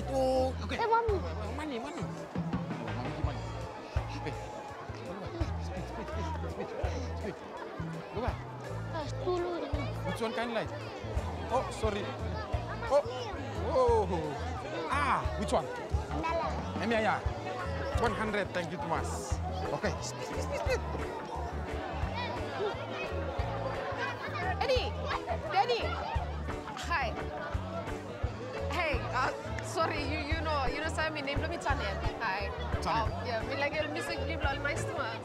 itu. Okay. Mami. Money. Oh, Mami gimana? Speak. Look at. 10. Which one kind light? Oh, sorry. Oh. Which one? Ya. 100, thank you, Thomas. Okay, speak. Deni. Hi. Hey, sorry, you know saya my name mi Channel. Hi. Yeah, me like your music live all nice to us.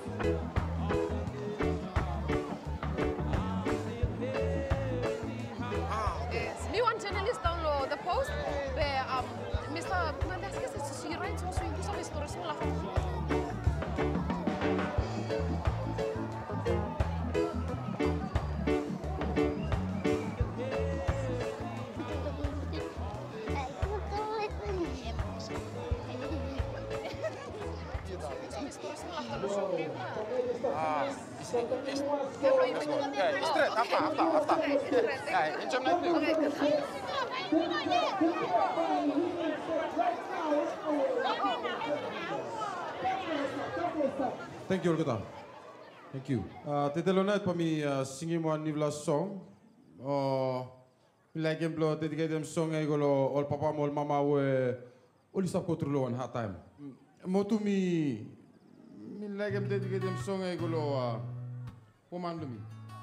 Yes, me one journalist download the post where Mr. Mendes says she writes also in some stories small. Straight, after. Jom naik dulu. Thank you, Olga. Thank you. Tetelona pa mi singing one nivla song. Mi like emplo dedicate them song ay golo all papa mol mama we oli stop control one hard time. Motu mi like em dedicate them song ay golo woman me.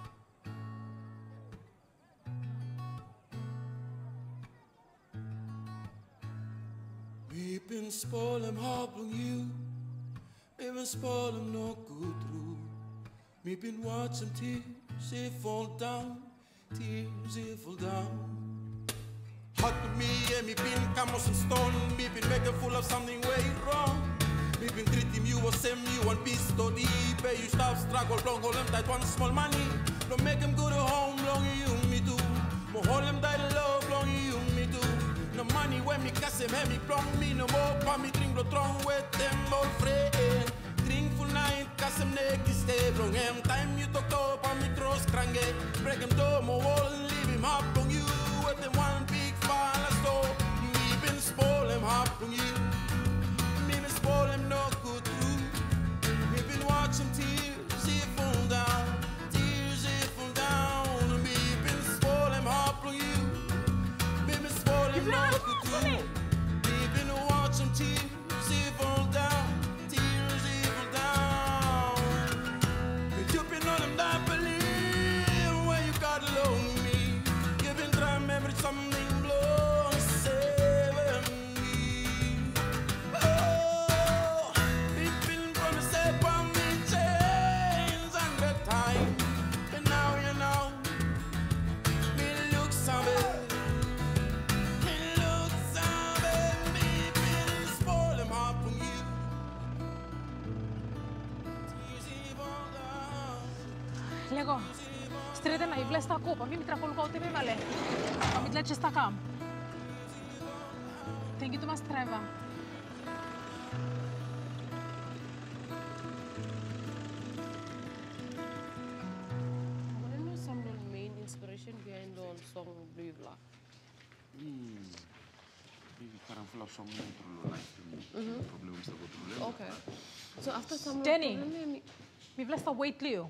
We've been spoiling hard on you. We've been spoiling no good through. We've been watching tears, they fall down. Tears, they fall down. Hot to me, and me been camus and stone. Me been making full of something way wrong. Me been treating you as same you one piece to deep. You stop struggle, long hold them tight one small money. Don't make them go to home, long you me do. But hold them tight love, long you me do. No money when me cash him, me plumb me no more. Pa me drink the throne with them old friend. Drink full night, cash him neck is stay long. Him time you talk up, pa me trust crange. Break him door, my wall, leave him up on you. With them one big fella store. Me been spoil him up on you. Me been spoil him no good through. Me been watching tears, he fall down. Tears, he fall down. Me been spoil him up on you. Me been spoil him no good through. Me been watching tears, he fall down. Tears, he fall down. But you been on him that believe when you got alone me. You been trying to remember something blow saving me. Oh, people from the step on me change and the time. But now you know, me look something. Me look something. Me been spoil him up from you. Tears even down. Lego, strede na ivle sta copa, mi tra polka te male. Mi tle ce sta cam. Thank you Thomas Treva. What is some of the main inspiration behind the song Blue Black? Sekarang full of song yang terlalu nice to me. Problem bisa go through. Okay. So after some Deni, mi vle sta wait Leo.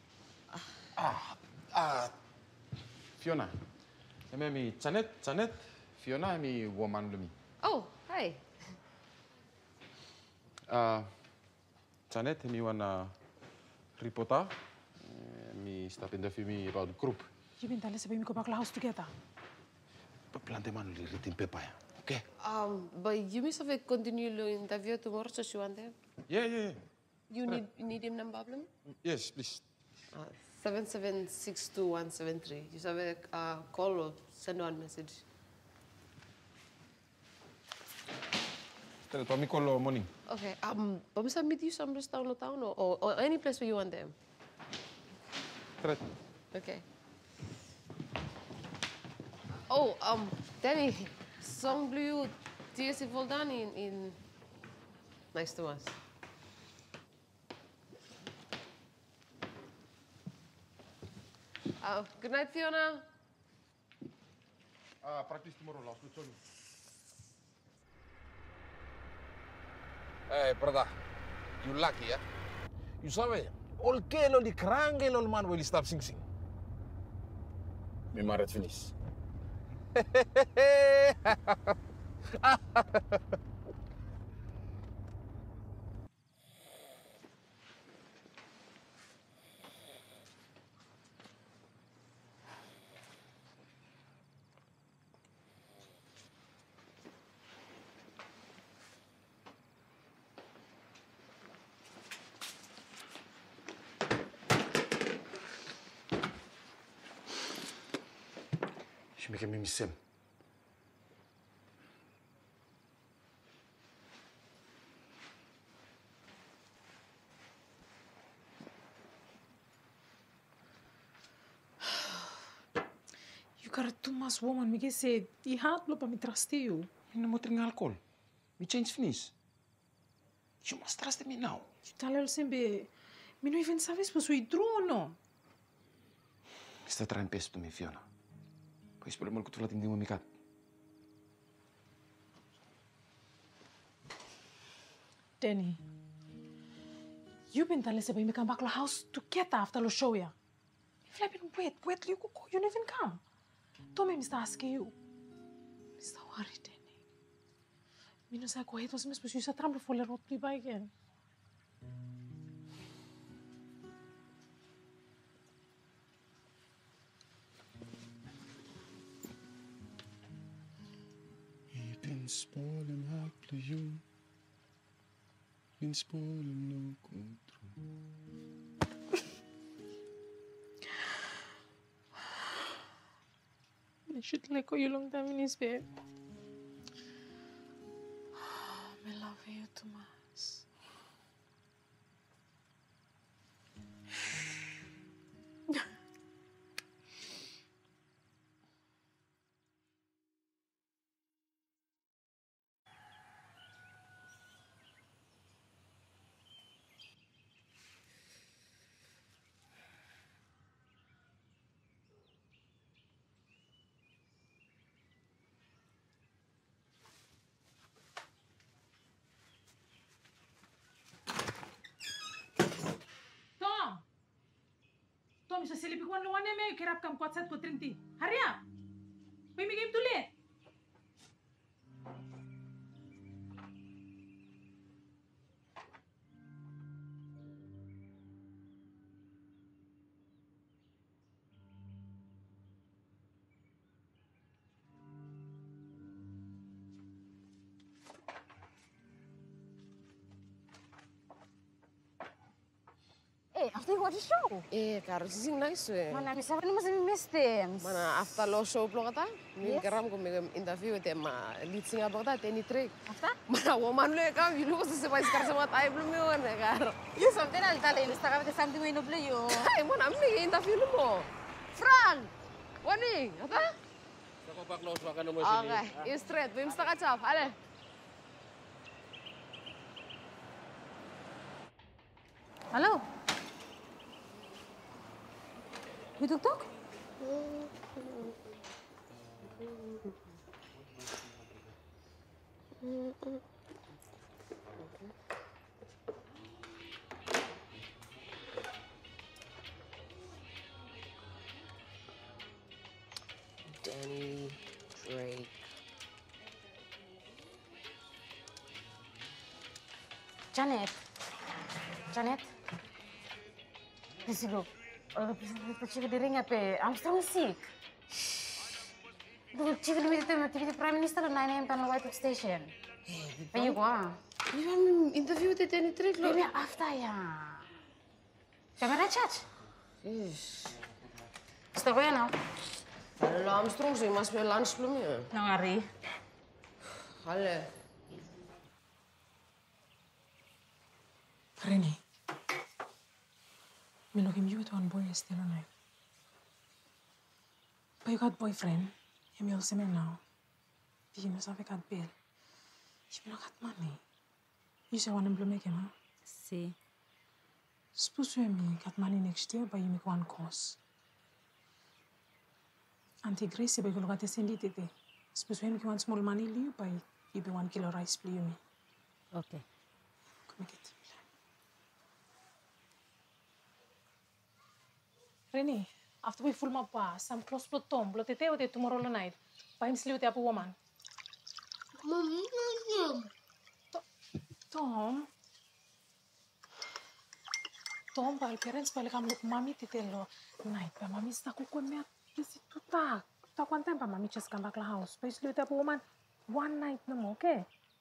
Fiona. Mi Janet. Fiona mi woman lumi. Oh, hi. Janet mi wana reporter. Mi start interview mi about group. Je bent alle sabi mi ko bakla house together. Plante man li written paper ya. Okay. But you must have continued the interview tomorrow, so you want them? Yeah. You need him number problem? Yes, please. 7762-173. You have a call or send one message. Tell me call morning. Okay. But must I meet you somewhere down the town or any place where you want them? Correct. Okay. Oh, Deni, song blue, I Foldaon in nice to us. Good night, Fiona. Practice tomorrow, last week. Hey, brother, you lucky, yeah? You sabe, all kelo di krangel all man will stop sing. Me married finish. She make me miss him. You got a too much woman. Me say, die haat loop me trust you. You no more drink alcohol. Me change finish. You must trust me now. You tell her sempre, me no even sabes se você true ou não. Está trying best to me, Fiona. Pois pelo mal que tu lá tem uma cat. Deni, you been telling me come back to the house together after the show, yeah? If I been wait, you go, you never come. Tommy, Mr. asking you. Mr. Worry, Deni. Me no say go ahead, was me supposed to use a trample for the road to buy again. I've been spoiling hard for you. Been spoiling no control. I should let go you long time in his bed. I love you too much. Tom, so silipin ko ang luwan niya, may kirap kang kwatsat ko 30. Hurry up! May game too late. After you watch the show? Karo sing nice Mana bisa ni masih mistem. Mana after lo show belum kata? Min karam ko mig interview te ma lead singer ba kata Deni trick. After? Mana woman le ka bilu ko sa spice kar sa mata ay belum yo na karo. You something al tala Instagram te something we no play yo. Ay mana mig interview mo. Fran. Wani, kata? Sa pa-close ka naman sini. Okay, straight. Bim sta ka chap. Ale. Hello. You tuk-tuk? Deni, Drake. Janet. Please go. Chica di ring pe. I'm still sick. Dude, chica di meeting Prime Minister on 9 AM on White House Station. Hey, you go. You want interview te Deni trick lo? Maybe after ya. Camera chat. Está going now. Ale Armstrong sih mas me lunch belum ya? No worry. Ale. Rene. Me looking you with one boy still alive. But you got boyfriend. You me also now. You must have got bill. You me got money. You say one emblem make him, huh? See. Suppose you me got money next year, but you make one course. Auntie Grace, but you look at the send it. Suppose you make one small money, you buy you be 1 kilo rice, please me. Okay. Reni, after we full my bus, I'm close to Tom, but the tomorrow night. Paim sleep with a woman. Tom. Tom, pai parents balik kamu mami titelo. Night, pa mami sta ku me desi tuta. Ta quanto tempo mami just come back la house. Pa sleep with a woman. One night no more, okay?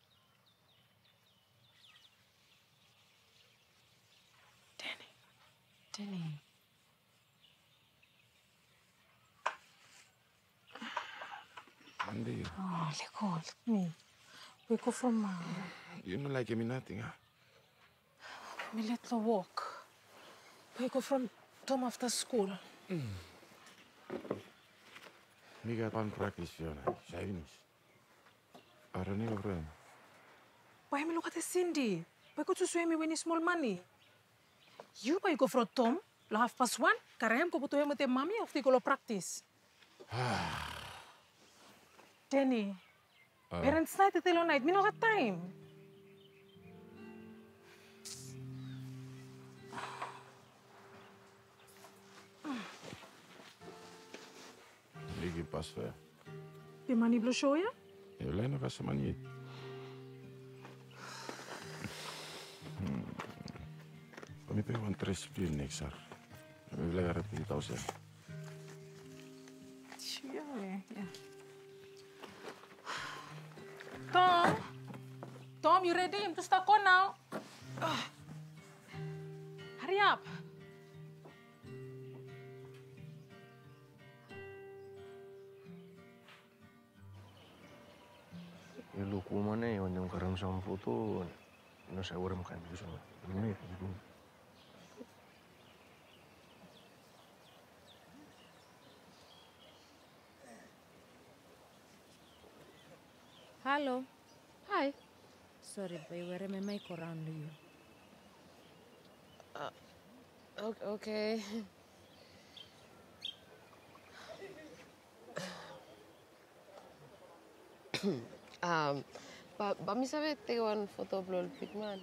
Deni. Andy, Oh, let me. We go from you don't like me nothing, huh? me let her walk. We go from Tom after school. Me got one practice, Fiona. Chinese. I don't have a problem. Why me look at the Cindy? Why go to swim me when it's small money? You why go from Tom? La 1:30. Karem ko butuhin mo te mami after ko lo practice. Deni. Parents night at telo night. Me no got time. Ligi pas fair. The money blow show ya? You learn of some money. Kami pay 1 next year. We will have 3,000. Yeah. Tom, you ready? I'm to start on now. Hurry up. Lu kumana ya yang karang sama foto, no saya orang makan itu sama. Ini itu. Hello. Hi. Sorry, boy, where am I around you? Okay. Ba mi sabe take one photo of Lil Big Man.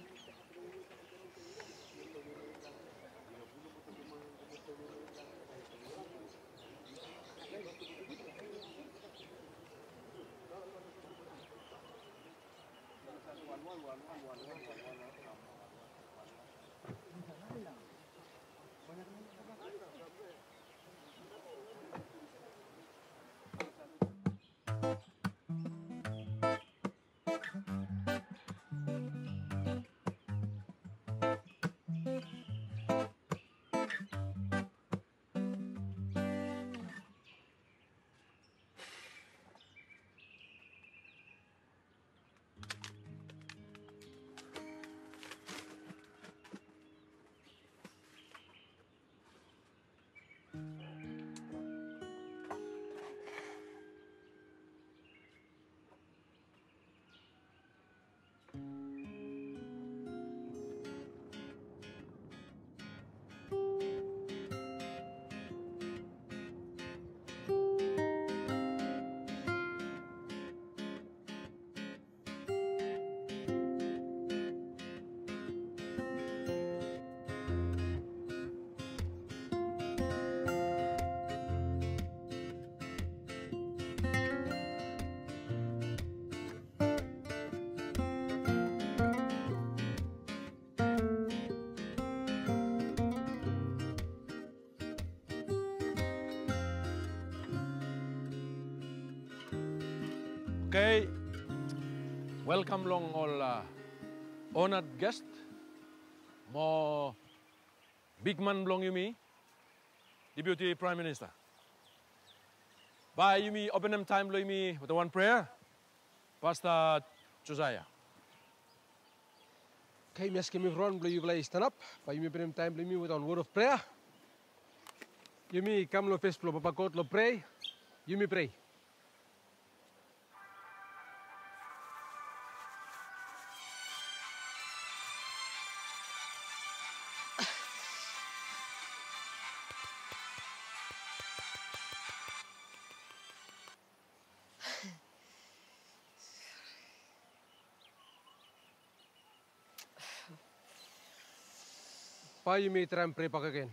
Okay, welcome long all honored guest. Mo big man belong you me, Deputy Prime Minister. By you me open them time blow me with the one prayer, Pastor Josiah. Okay, mes kemi front blow you play stand up. By you me open them time blow me with one word of prayer. You me come lo face blow papa court lo pray. You me pray. Why you may try and pray back again?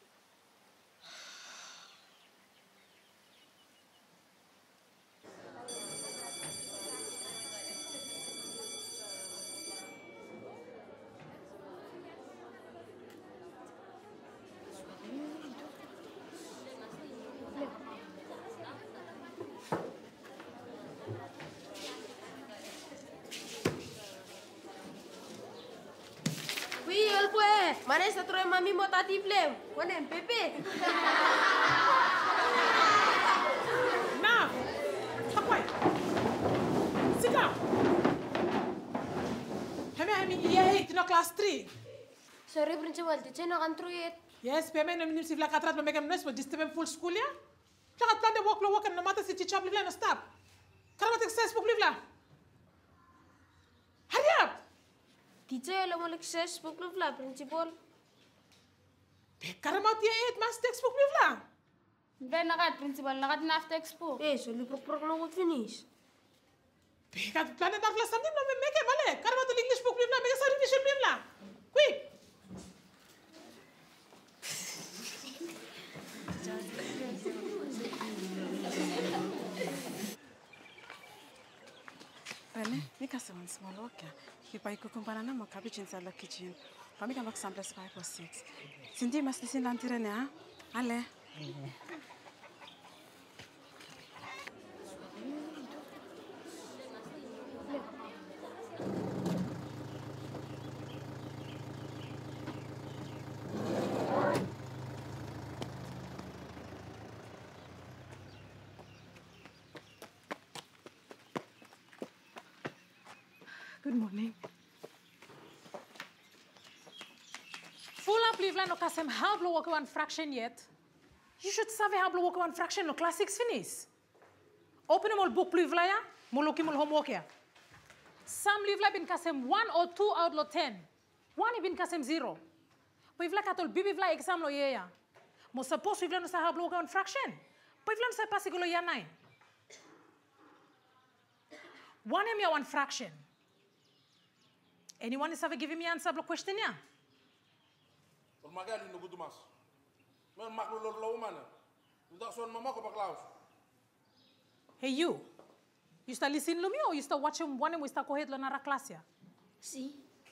Mana está troy mami mo tati blem? Wana pepe. Now, Takwai. Sit down. Have you here in class 3? Sorry principal, teacher no kan truet. Yes, payment no minimum sivla katrat make am nice but disturb full school ya. Lakat plan de work and no matter si teacher blivla no stop. Karamat access book blivla. Hurry up. Teacher lo mo access book blivla principal. Karamat ya mas textbook blivla. Ben nakat principal nakat na textbook. So libro no mo finish. Kat plan de class something no make male. Karamat English book blivla make sa revision blivla. Quick. Rene, mi ka sewan small worker. Ipa ikukumpana na mo cabbage inside the kitchen. Pa mi ka mak samples 5 or 6. Sindi mas lisin lanti Rene ha? Ale. Good morning. Full up Cleveland no kasem how blow work one fraction yet. You should save how blow work one fraction no class 6 finish. Open all book Cleveland ya, moloki mol homework ya. Some Cleveland bin kasem 1 or 2 out lo 10. One bin kasem 0. But if like atol bibi vla exam lo ye ya. Mo suppose Cleveland no sa how blow work one fraction. But if Cleveland sa pass lo ya 9. One em ya one fraction. Anyone is ever giving me answer to the question ya? Hey you start listening to me or you start watching one and we start coheed na class ya? Si.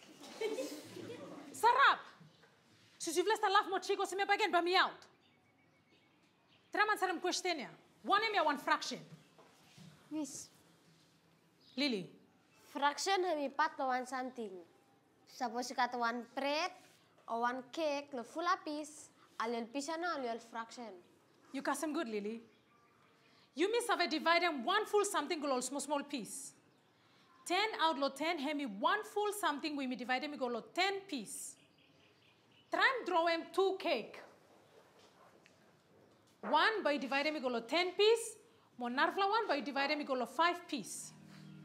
Sarap! Si tu veux sta laugh mo chico si me pa again ba me out. Traman saram question ya. One em ya one fraction. Miss. Lilly. Fraction hami pat lo one something. Suppose you got one bread or one cake lo full a piece. Alil piece na alil fraction. You got some good, Lilly. You miss have a divided one full something go small piece. 10 out lo 10 hemi one full something we me divide me go lo 10 piece. Try draw him 2 cake. One by divide me go lo 10 piece. Monarfla one by divide me go lo 5 piece.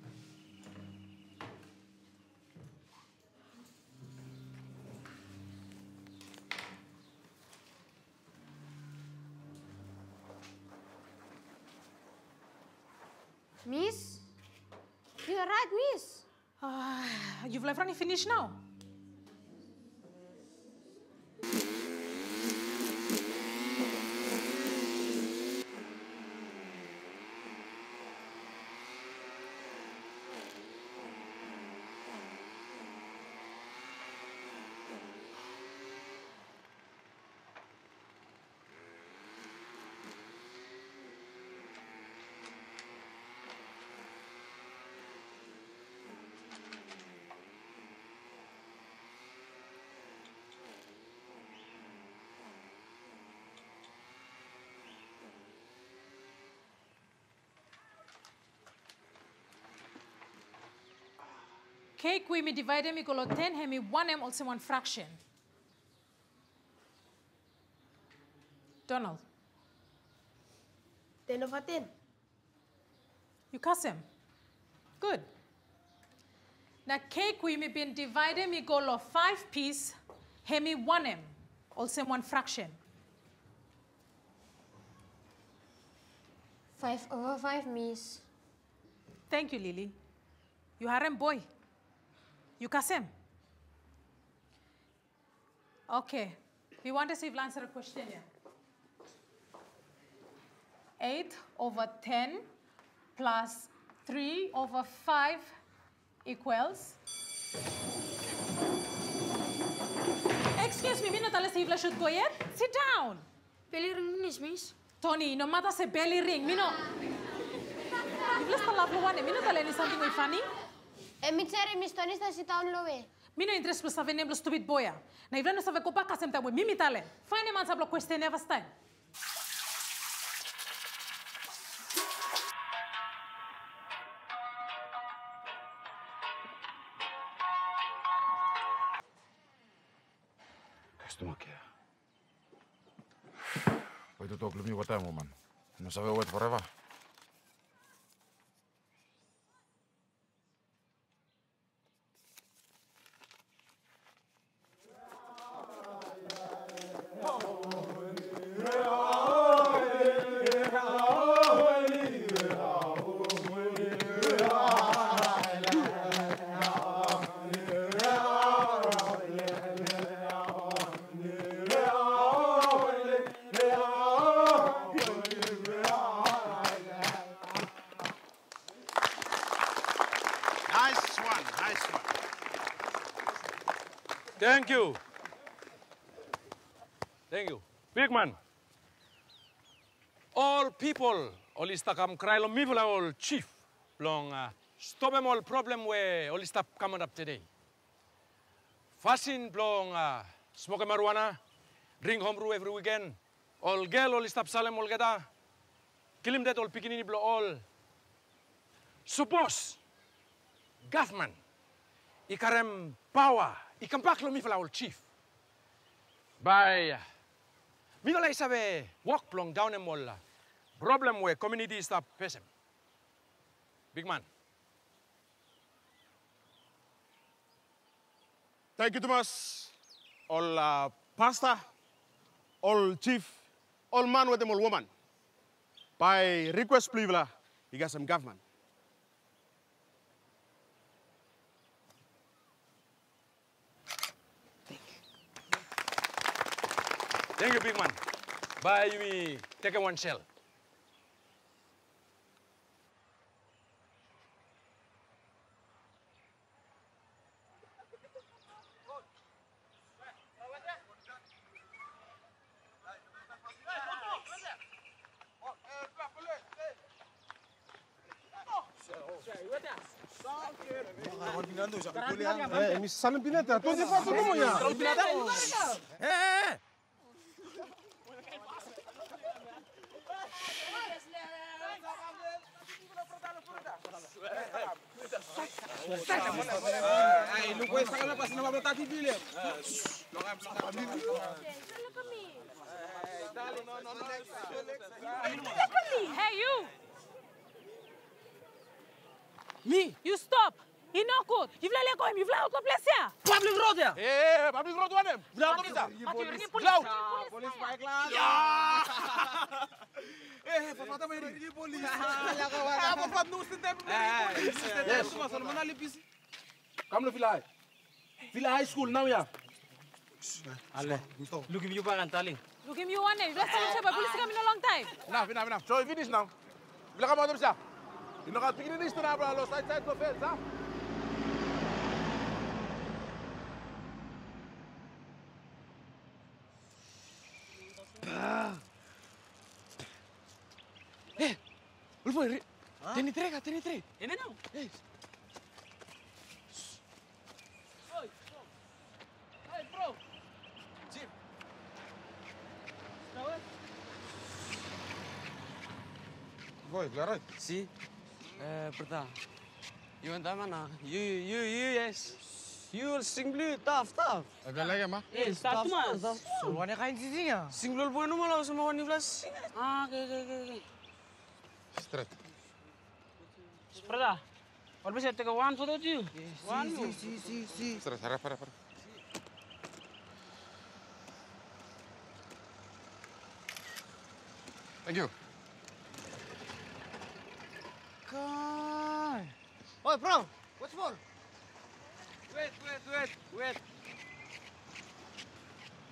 Miss? You're right, miss. You've left running finished now. Cake we me divide me go lo 10 hemi 1m also one fraction. Donald. 10 over 10. You cuss him. Good. Now cake we me been divided me go lo 5 piece hemi 1m also one fraction. 5 over 5, miss. Thank you, Lilly. You are a boy. You cuss him. Okay. We want to see if you answer a question here. 8/10 plus 3/5 equals... Excuse me, Mino tala si Ivla should go yet? Sit down. Belly ring is, miss. Tony, no matter say belly ring, Mino. Ivla sta la one, Mino tala ni something very funny? Emitere Miss Tony sta si taon lowe. Mino interest plus save name stupid boya. Na Ivla no save kopa kasem ta we mimi tale. Fine man sablo question never time. Stomakia. Wait to talk to me what time, man. No sabe wait forever. Thank you. Thank you. Big man. All people, all is takam cry lo mivula all chief. Long stop them all problem where all is tap coming up today. Fasin blong smoke marijuana, drink home brew every weekend. All girl all is tap salem all gada. Kill him that all pikinini blow all. Suppose government ikarem power ikan pak lo mivula all chief. By mivula isabe walk plong down em all problem where community stop pesem. Big man. Thank you, Thomas. All pastor, all chief, all man with them, all woman. By request, please, you got some government. Thank you, big man. Bye, me take a one shell. Mi salam pinata, tu dia foto mo ya. Lu puedes sacar la pasina para botar TV le. Hey, you! Me? You stop! He no good. You fly like him. You fly out of place here. Public road ya? Eh, public road one em. Fly out of bisa. Police. Police baik lah. Ya. Papata may ringi police. Ya kawan. Apa panu setiap police. Yes. Cuma soal mana lipis? Kamu fly. Fly high school now ya. Ale. Look him you back and telling. Look him you one day. Let's say police come in a long time. Enough. So finish now. Bila kamu ada bisa? Ino ka tingin ni na bro, side to fence, ha? Ulfo, Deni tre. Ini now. Hey. Hey, bro. Jim. Boy, claro. Sí. Berta. You want that mana? You, yes. You sing blue, tough. Ada lagi mah? Yes, tough mas. Semuanya kain sisinya. Sing blue pun malah semua warna flash. Okay. Straight. Berta. What bisa take one photo of you? One. Sí. Straight, para. Thank you. God. Oh, bro. What's more? Wait.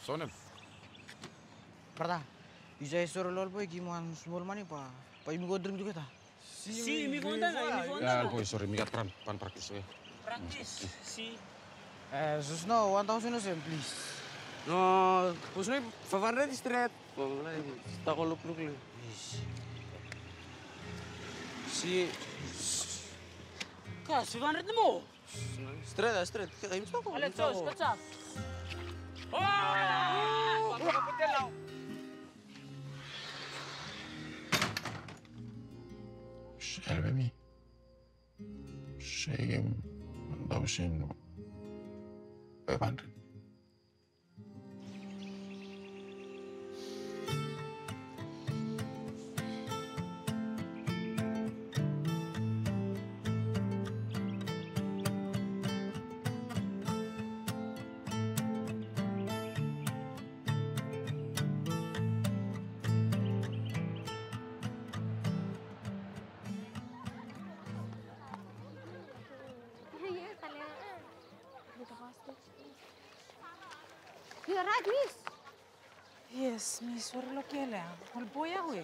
Sonem. Brother, bisa esor lol boy gimana small money pa mi go drink juga ta? Si, mi conta na, mi conta. Ya, boy, sorry, mi gat pan practice we. Practice, si. Sus no, 1,000 no sen, please. No, pues no, 500 straight. Wallahi, está ko lup-lup le. Si. Ka, 500 mo. Straight. Kayo gusto ko. Alet, sos, kacap. Oh! Pagkaputin lang. Selvemi. Şeyim davşin bebandın. You're right, miss. Yes, miss. What lo que le? Ol boya we.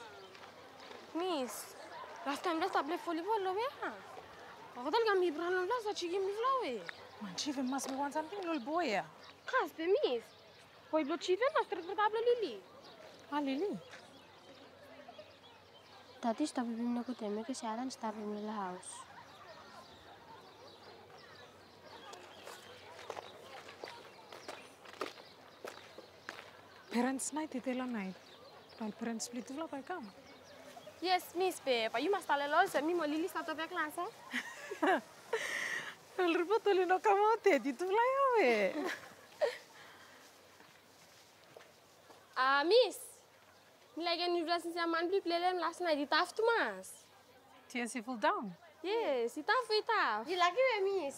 Miss, last time let's play volleyball, lo vea. Ako talaga mi brano la sa chigi mi flawe. Man, chief must be want something lol boya. Kas pe miss. Poi blo chief mas tratable Lilly. Ah, Lilly. Tati sta bibim ko teme ke siaran star room la house. Parents night, titela night. Pal parents split vla pa kam. Yes, miss pe. Pa you must tell us me mo Lilly sta pe class. El ripoto le no kamote, titula yo we. Miss. Me like a new blessing sa man play them last night. It after mas. I Foldaon. Yes, it after. You like it, miss.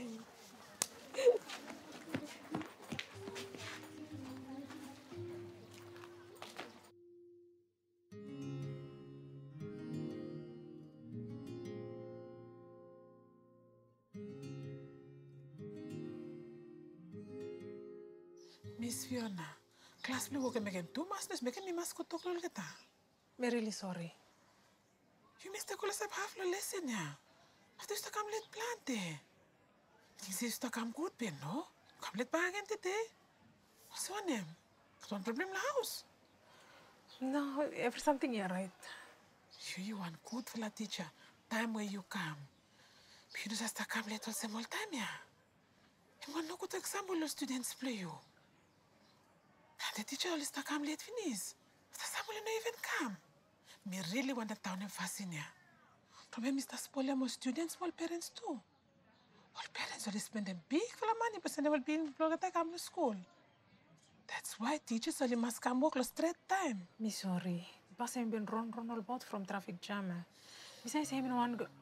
Miss Fiona, class blue woke making 2 masters, making me mask talk lol kita. I'm really sorry. You missed the course of half the lesson, yeah. After you come late plante. Things used to come good, pen, no? Come late back again today. What's your name? Got one problem in the house. No, every something you're right. You want good for the teacher. Time where you come. But you just come late all same time, yeah. You want no good example the students play you. And the teacher always come late finish. After someone not even come. Me really want the town in Fascinia. From Mr. Spoiler, more students, small parents too. All parents always spend a big full of money, but they will be in Blogata come to school. That's why teachers only must come work straight time. Me sorry. Bus ain't been run all about from traffic jam. Besides, I one go.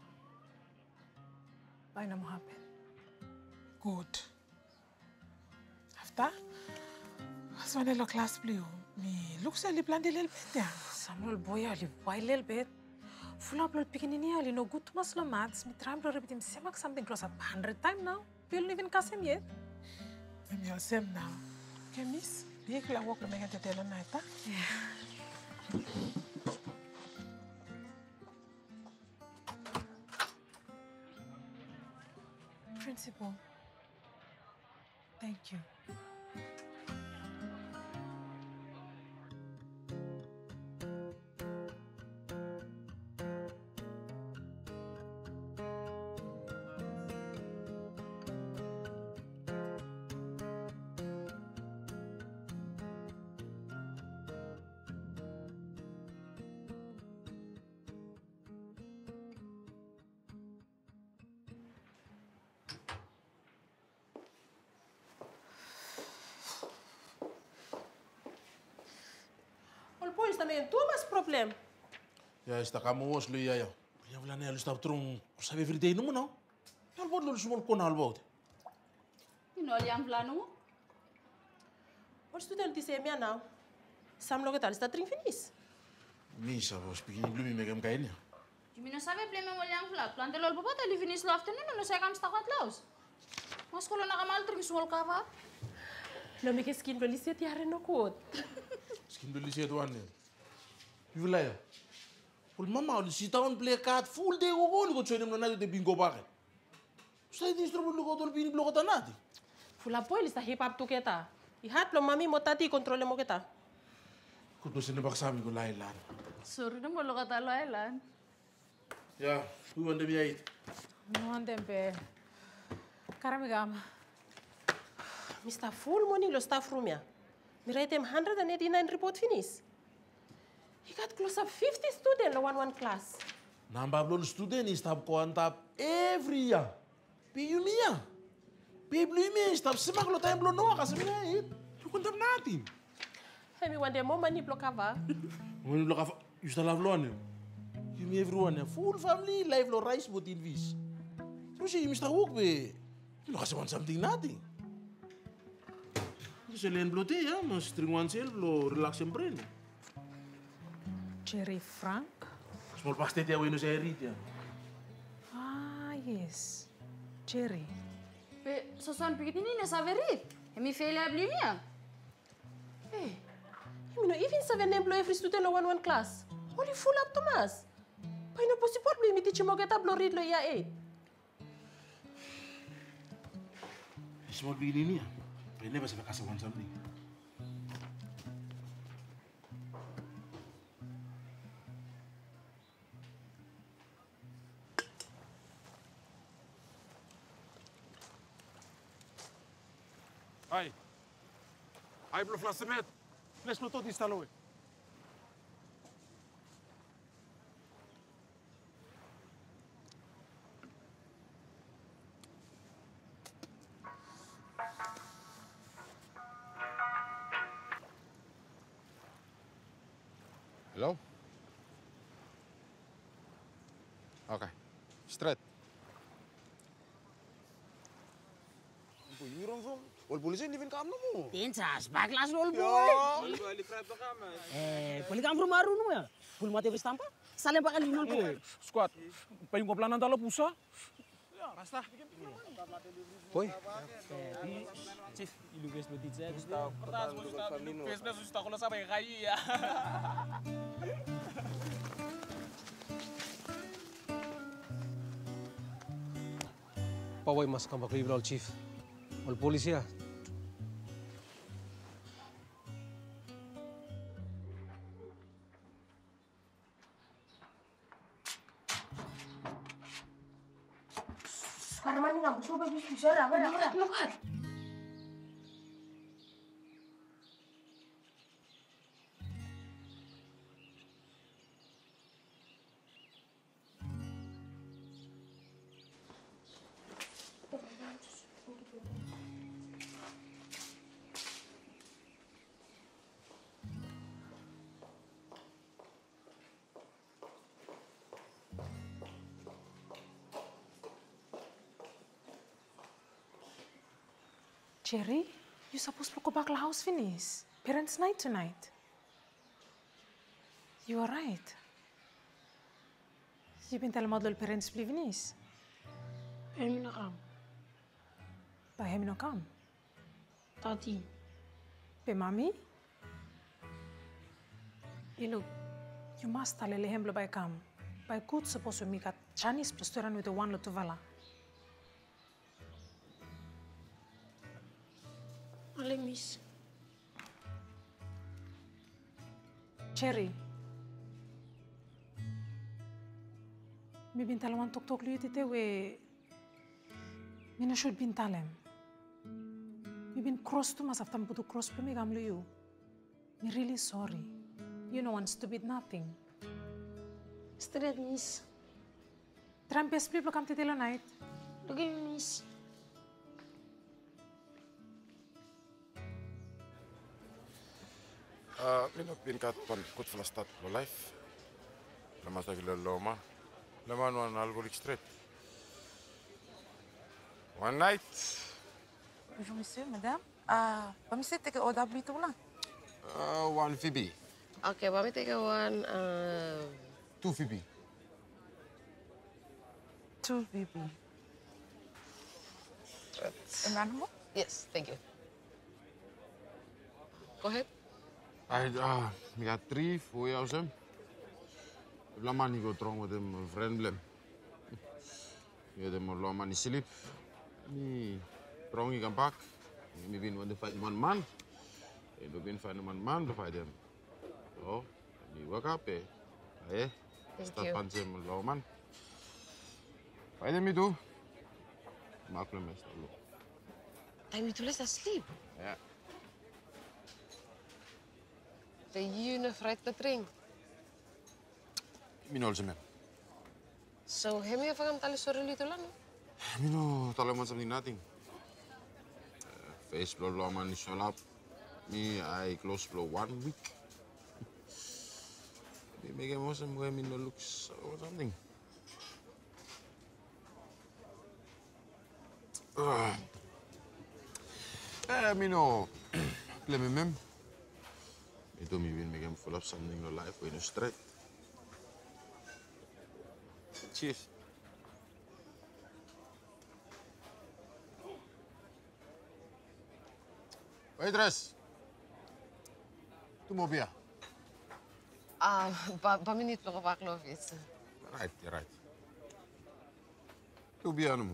Why not happen? Good. After? As one of class blue, me looks a little bit. Samuel boy, a little bit. Full up picking in here, no good to muscle maths. Me trying to repeat him something close up 100 times now. We'll even cast him yet. I'm your same now. Okay, miss? You can walk to make it tell night, huh? Yeah. Principal, thank you. Pois também tu mas problem. Ya está kamu os lu ya ya. Ya vla ne lu sta trung sabe everyday no não. Ya bod lu smol kon al bod. Ino liam plano. O student disse minha não. Sam logo tal está trin finis. Misa vos pequeno lu mi megam kain. Jumi no sabe pleme mo liam fla. Plante lol baba tali finis lo afternoon no sa kam sta kwat laus. Mas kalau nak amal trin smol kava. Lo mi ke skin dolisi ti are no kot. Skin dolisi tu ane. Vilaya. Ul mama ul si taon play card full day go choy nem na de bingo bakhe. Sai di instrument lo dol bini bloco tanati. Fula poi lista hip hop tu keta. Ihat lo mami motati kontrole mo keta. Kudo sini baksami ko lailan. Sorry na mo lo kata lo Elan. Ya, tu ande biait. No andem pe. Karamigam. Mr. Full money lo staff room ya. Mi rate him 189 report finish. He got close up 50 students lo one class. Namba blon student is tab ko antap every year. Piyumia. Piyumia is tab semak lo time blon no kasi minait. Tu kuntam natin. Hemi wande mo mani blokava. Mani blokava. You still have loan. You me everyone full family life lo rice but in vis. Terus si Mr. Hook be. You kasi want something natin. Selain blote ya, mas string one sel lo relax yang brain. Cherry Frank? Small pasti dia wino saya rit ya. Ah, yes. Cherry. Pe, sosoan pikit ini na saverit. Hemi failure blimia. Hey, you know even 7 employee every student lo one class. Only full up Thomas. Pa ino possible bli mi teach mo geta blo read lo ya 8. Small bini ni ya. Ini masih kasih one something. Ai belum flasemet. Les lo tot instalo. Hello? Okay. Straight. Yurong from. Wal polisi ni vin kamno mo. Tensas, baklas lol boy. Wali frat to kam. Poli kam from maru no ya. Pul mate estampa. Sale bakal linol boy. Squad. Pa yung planan talo pusa. Ya, rasta. Boy. Chief, ilugas lo teacher. Pertas mo sta. Fesna susta ko la sabay kayi ya. Pawai mas kambak liberal chief. Wal polisi ya. Sekarang mani nggak coba bicara apa nak? Cherry, you supposed to go back to the house finish. Parents' night tonight. You are right. You've been telling the parents to finish. Hemi na kam. By him no come. Tati. By mommy? Look, you must tell him by come. By good supposed to make a Chinese restaurant with the one lot to vala. Ale miss. Cherry. Mi bintalwan tok liu tite we. Mi na should bintalem. Mi bin cross tu mas after putu cross pe mi gam liu. Mi really sorry. You know one stupid nothing. Straight miss. Trampe split lo kam tite lo night. Look at miss. Minä pinkat pon kutflastat lo life. Lama sa gila loma. Lama nuan algolik straight. One night. Bonjour monsieur, madame. Permis saya take OW itu lah. One Phoebe. Okay, kami take one. Two Phoebe. 2 BB. And mo? Yes, thank you. Go ahead. We got 3, 4 years him. The money go wrong with him, friend blame. Yeah, the more money sleep. Me wrong he come back. Me been when they fight one man. And we been fighting one man to fight him. So, me work up eh. Start punching him low man. Fight him me too. Maak me mest low. Time you to less asleep. Ja. The unifried the drink. Me also man. So, have you ever come sorry little lang? Me no tell him something nothing. Face blow low man is all up. Me I close blow 1 week. Me make him awesome where me no looks or something. Me no play me mem. Me told me make him full of something no life when you straight. Cheers. Waitress. Tu mau biar? Pa minute pa ka office. Right, you're right. Tu biar nemu.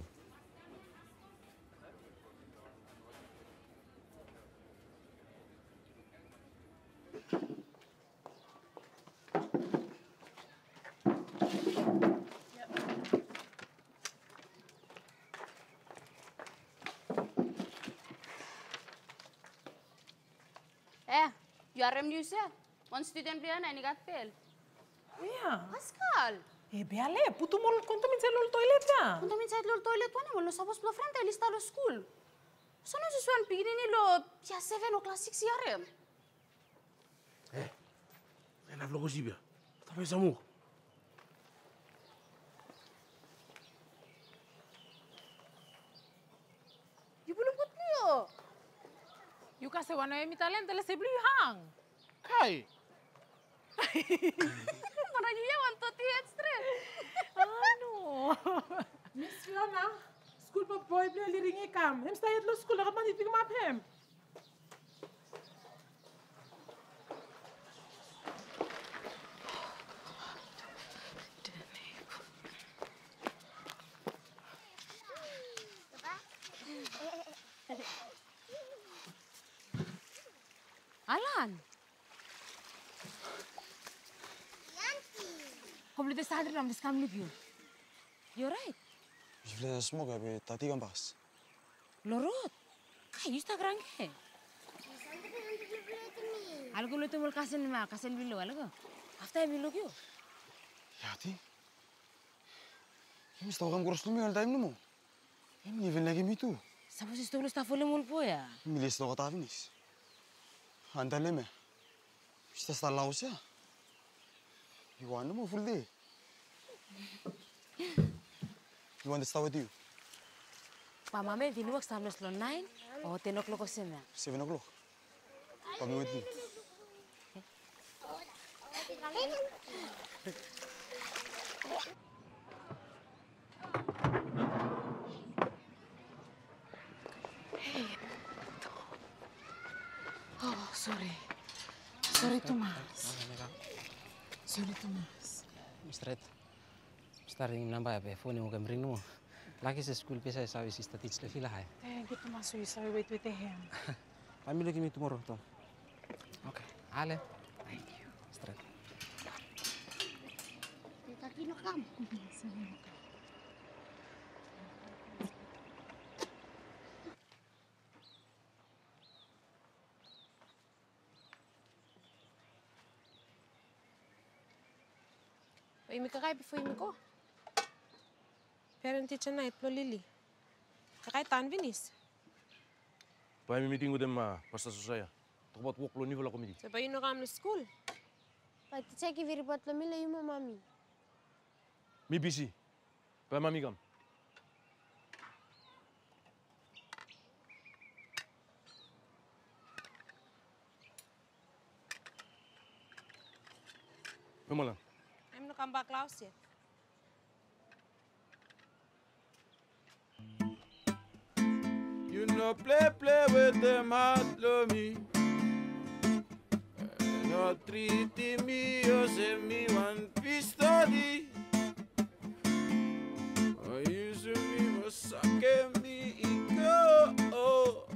You are user. One student bli na, got fail. Yeah. Pascal. Beale, putu mol konto min lol toilet ya. Konto min lol toilet wana mol sabos blo frente lista lo school. So no just one beginning lo ya 7 o class 6 yarem. Enak lo kosibia. Tapi samu. You belum put Leo. You kasi wana mi talent le sebli hang. Kai. Mana dia want to teach straight. Ano? Miss Fiona, school pa boy bli liringi kam. Hem stayet lo school ka man itig map hem. Alan. Kau boleh sadar dalam diskam ni pun. You're right. Je voulais smoke avec tati kan pas. Lorot. Ay, Instagram ke? Algo lo tu mul kasen ma, kasen bilo algo. After bilo kyo. Ya ti. Ini mesti orang kurus lumi al time nemo. Ini even lagi mitu. Sabos isto lo staff le mul po ya. Milis lo kata finis. Antale me. Kita sta lausia. You want more full day? You want to start with you? Pa mame vini work stamnes lo 9 or 10 o'clock o sena. 7 o'clock. Come with me. Oh, sorry. Sorry, Tomas. Sorry, Tomas. Straight. Starting nambah apa? Phone mo kamring mo. Lagi sa school pesa sabi si teach le fila hai. Thank you, Tomas. Sorry, wait him. Kami lagi mi tomorrow Tom. Okay. Ale. Thank you. Straight. Kita kino kam. Imi kakay before imi ko. Parent teacher night lo Lilly. Kakay tan vinis. Pai mi meeting with them pasta susaya. Talk about work lo ni wala committee. Sa paino kam ni school. Pa teacher ki viripot lo mila yung mami. Mi busy. Pa mami kam. Memang I'm no come back Laos yet. You know play with them heart, love me. You're treating me, you say me one piece study. Oh, you say me was sucking me ego.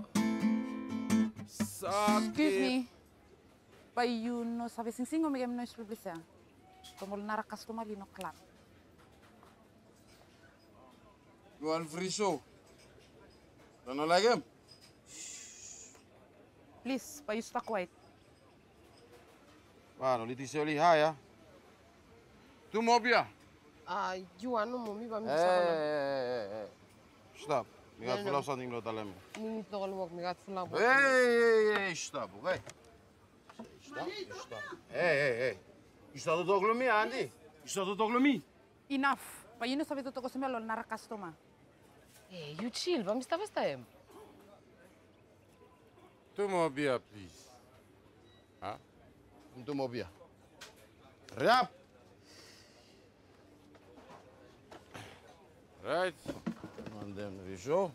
Excuse me. But you no sabe sing o me no es publicidad. Como nara customer no club. You want free show? Don't you like him? Please, but you stuck quiet. Bueno, li dice oli haya. Tu mobia. You want no mommy, but me Hey. Stop. You got full of something to tell him. Me niet nog walk, me got full of. Hey, stop, okay? Stop. Hey. You start to talk to me, Andy. You start to talk to me. Enough. But you no sabe to ko semelo nara customer. Hey, you chill, vamos estar time. Tu mobia, please. Huh? Tu mobia. Rap. Right. And then we show.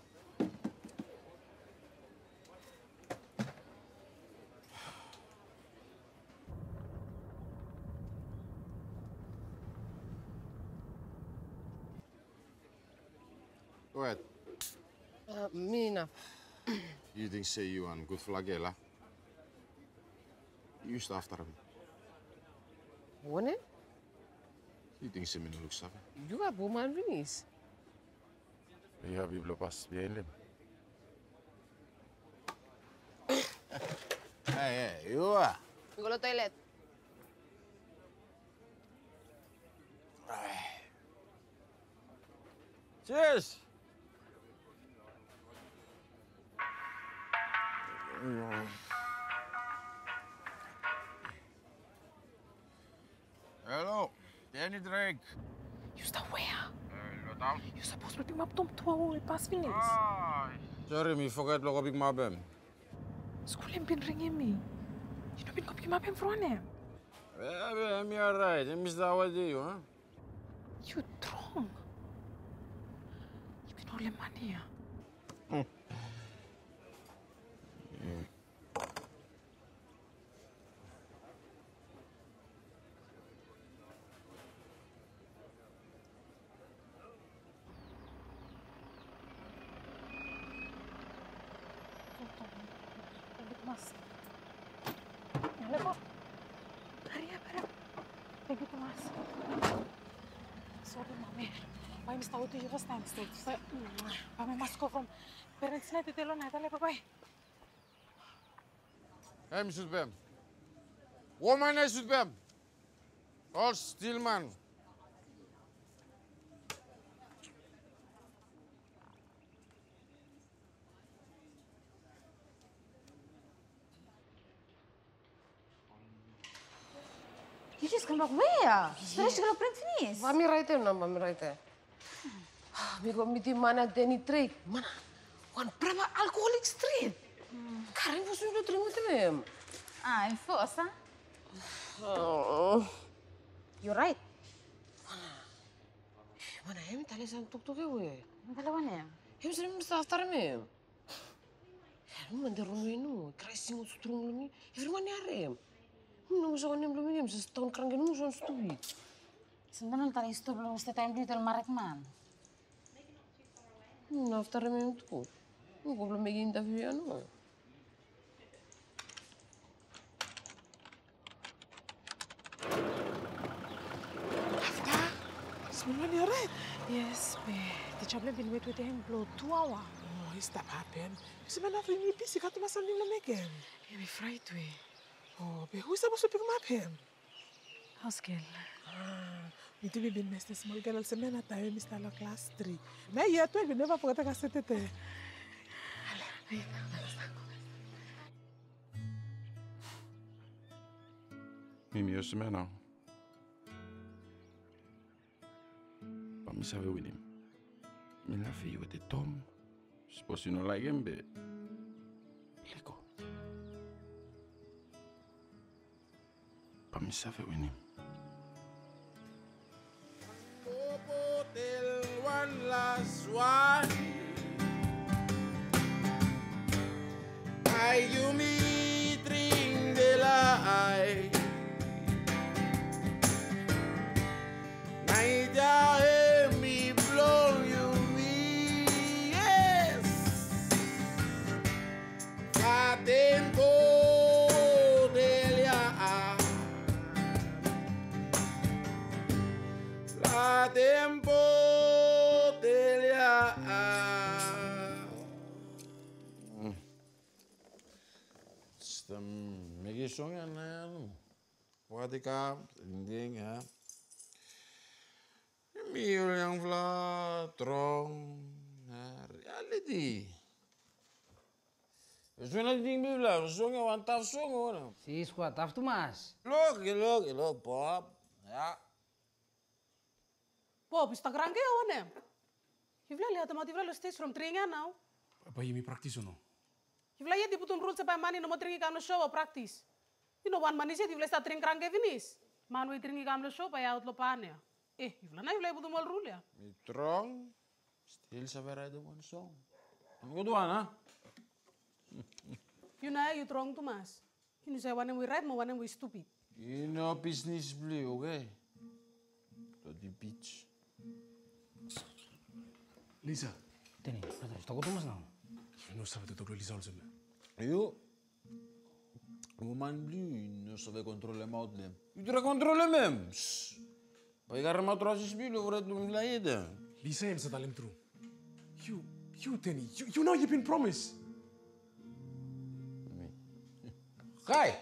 Go ahead. Mina. You think say you and good flagella? You used after him. What? You think say me no look savvy? You got woman rings. You have people pass behind him. Hey, you are. We go to the toilet. Cheers. Hello, Deni Drake. You stop where? You're supposed to pick me up Tom 2 hours past finish. Sorry, me forget logo big mabem. School ain't been ringing me. You know been copying my pen from him. Yeah, me alright. I miss that what day, huh? You drunk. You been all the money. Thank you, Thomas. Sorry, mommy. Why Mr. Auto you was standstill? I must go from parents night to tell on night. Bye-bye. Hey, Mrs. Bem. Woman, Mrs. Bem. All still, man. You just come back where? Stress kalau print finish. Mami right there, mami right there. We go meet him mana Deni Drake. Mana, one brava alcoholic street. Karen was not drink with him. Ah, in first, huh? Oh. You're right. Mana, him tali san tuk-tuk we. Dalawa na yan. Him sila mista after me. Him man derun we no. Crising ut strong lumi. Everyone yarem. Não usa o nome do menino, se estão crangando não usam estúpido. Se não está isto belum mesti time dito marek man. Não after me tu. Não vou me guinda Fiona. Simon, you're right. Yes, babe. The chaplain been wait with him for 2 hours. Oh, is that happen? Simon, I'm really busy. Can't you something again? Yeah, we fried we. Oh, but who's supposed to pick him up him? House girl. Me too, we been missed a small girl. Se me na tayo, Mr. La class 3. Me year 12, we never forget to cassette it. Mimi, eu se now. But me sabe with him. Me laugh you with the Tom. Suppose you don't like him, but let go. But me sabe with him. One last one. Ay, you me drink de la ay. ke song ya na no. Wakati ka ding ya. Mio yang vla trong reality. Suena ding bibla, song ya wantaf song ona. Si squad taf tu mas. Look, pop. Ya. Pop, está grande ou não? Je wil lihat maar die wil steeds from training nou. Apa yemi praktis ono? Je wil je die beton rules bij mani no mo training kan show practice. You know one man is die wil sta training grande vinis. Man we training kan show bij uitlopen. Je wil na je wil beton mal rule ya. Mi trong still saber de one song. Ano doan ha? You know you wrong Thomas. You know say when we right mo when we stupid. You know business blue, okay? To the beach. Lisa. Deni, brother, está com Thomas não? Eu não sabe tudo Lisa also. Eu woman blue não sabe controlar mal dem. You try controlar mesmo. Pegar uma troças blue over het doen laida. Lisa hem sa talem true. You Deni, you know you've been promised. Kai.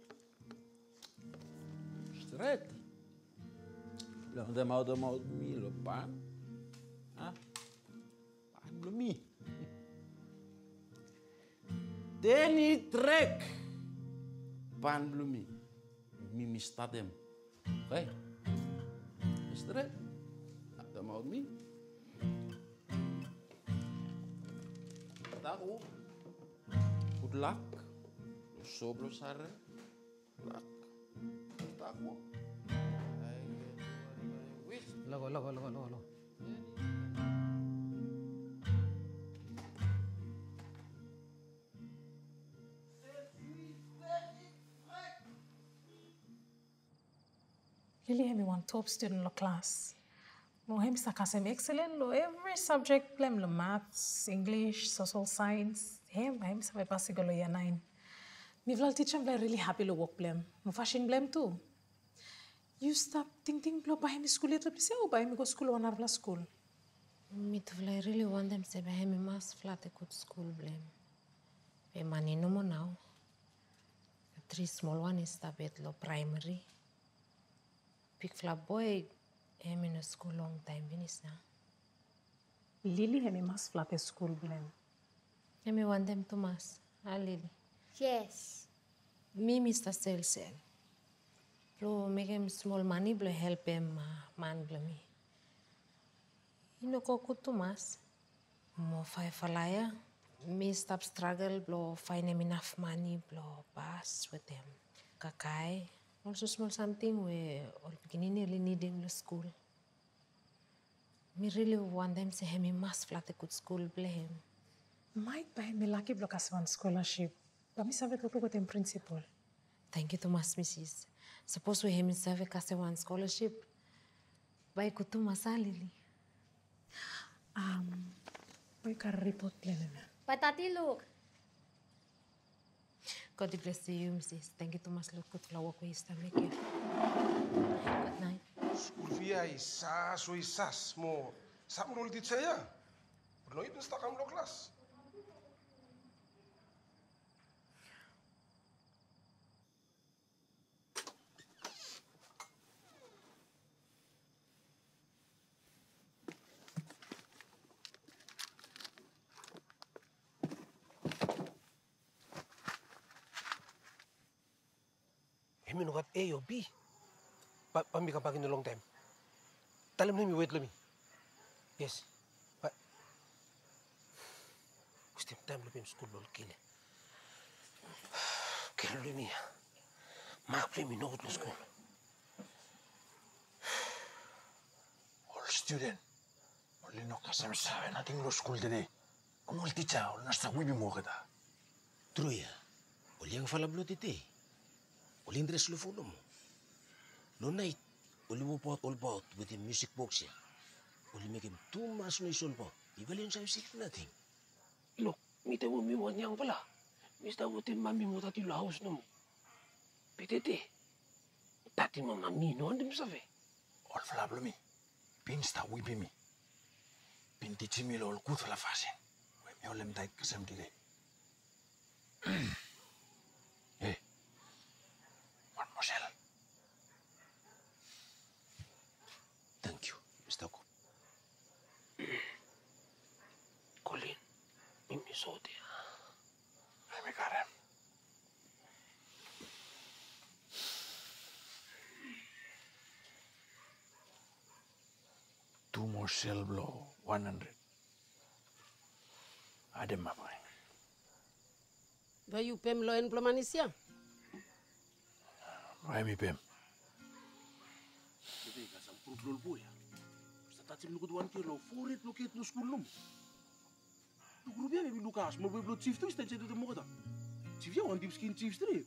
Straight. Lang de mout mi lo pan. Ha? Pan blumi. Deni trek. Pan blumi. Mi statem. Kai. Straight. De mout mi. Tahu. Good luck. Sobro sarre. Luck. Tahu. Logo. Lilly hemi one top student in the class. No hemi sa kasem excellent lo every subject blem lo maths, English, social science. Hemi sa vai pasi galo ya 9. Mi vlal teacher blem really happy lo work blem. Mo fashion blem too. You stop think blo pa hemi school eto pise o pa hemi go school wanar vla school. Mi tu vla really want them se hemi mas flat a good school blem. Pe mani no mo now. 3 small one is tabet lo primary. Big flat boy hemi in school long time vinis na. Lilly hemi mas flat a school blem. Hemi want them to mas. Lilly. Yes. Me Mr. Sel. Blo make him small money blo help him man blo me. Ino ko kutumas. Mo fai falaya. Me stop struggle blo find him enough money blo pass with him. Kakai. Also small something we all beginning really needing the school. Me really want them to have me must flat a good school blo him. Might buy me lucky blo kaswan scholarship. But me sabe ko ko tem principal. Thank you Thomas Mrs. Suppose we him serve kase one scholarship. By ko Thomas Lilly. Boy ka report plan na. Patati look. God bless you, Mrs. Thank you Thomas look good flower ko is make you. Good night. Via isas mo samrol di saya. Perlu itu stakam lo kelas. Hemi no kat A or B. Pami ka pagin long time. Talam na mi wait lami. Yes. But ustim time lo pim school lol kile. Kilo lami. Mak play mi no good school. All student. Only no kasem sabe nothing lo school dene. Como el teacher, no está muy bien mogeda. Truya. Oli ang fala blotite. Oli interest lo fulo mo. No night, oli mo pot all pot with the music box ya. Oli make him too much noise all pot. Ibali yung sa music nothing. Look, mita mo mi wan yang pala. Mista mo tin mami mo tati lo house no mo. Pitete. Tati mo mami no andim sabe. All flablo mi. Pin sta wipi mi. Pin tichi mi lo kut la fasin. Mi olem tait kasem dire. Mimi sote. Mimi Karem. Two more shell blow, 100. Ada mapai. Vai o pem lo en plamanisya. Vai mi pem. Jadi kasam purul boy. Sa tatim lu kuduan ke lo foret lo ket lo skulum. Lu grubia be Lucas, mo be lo chief tu sta cedo de mo kata. Chief ya wan deep skin chief street.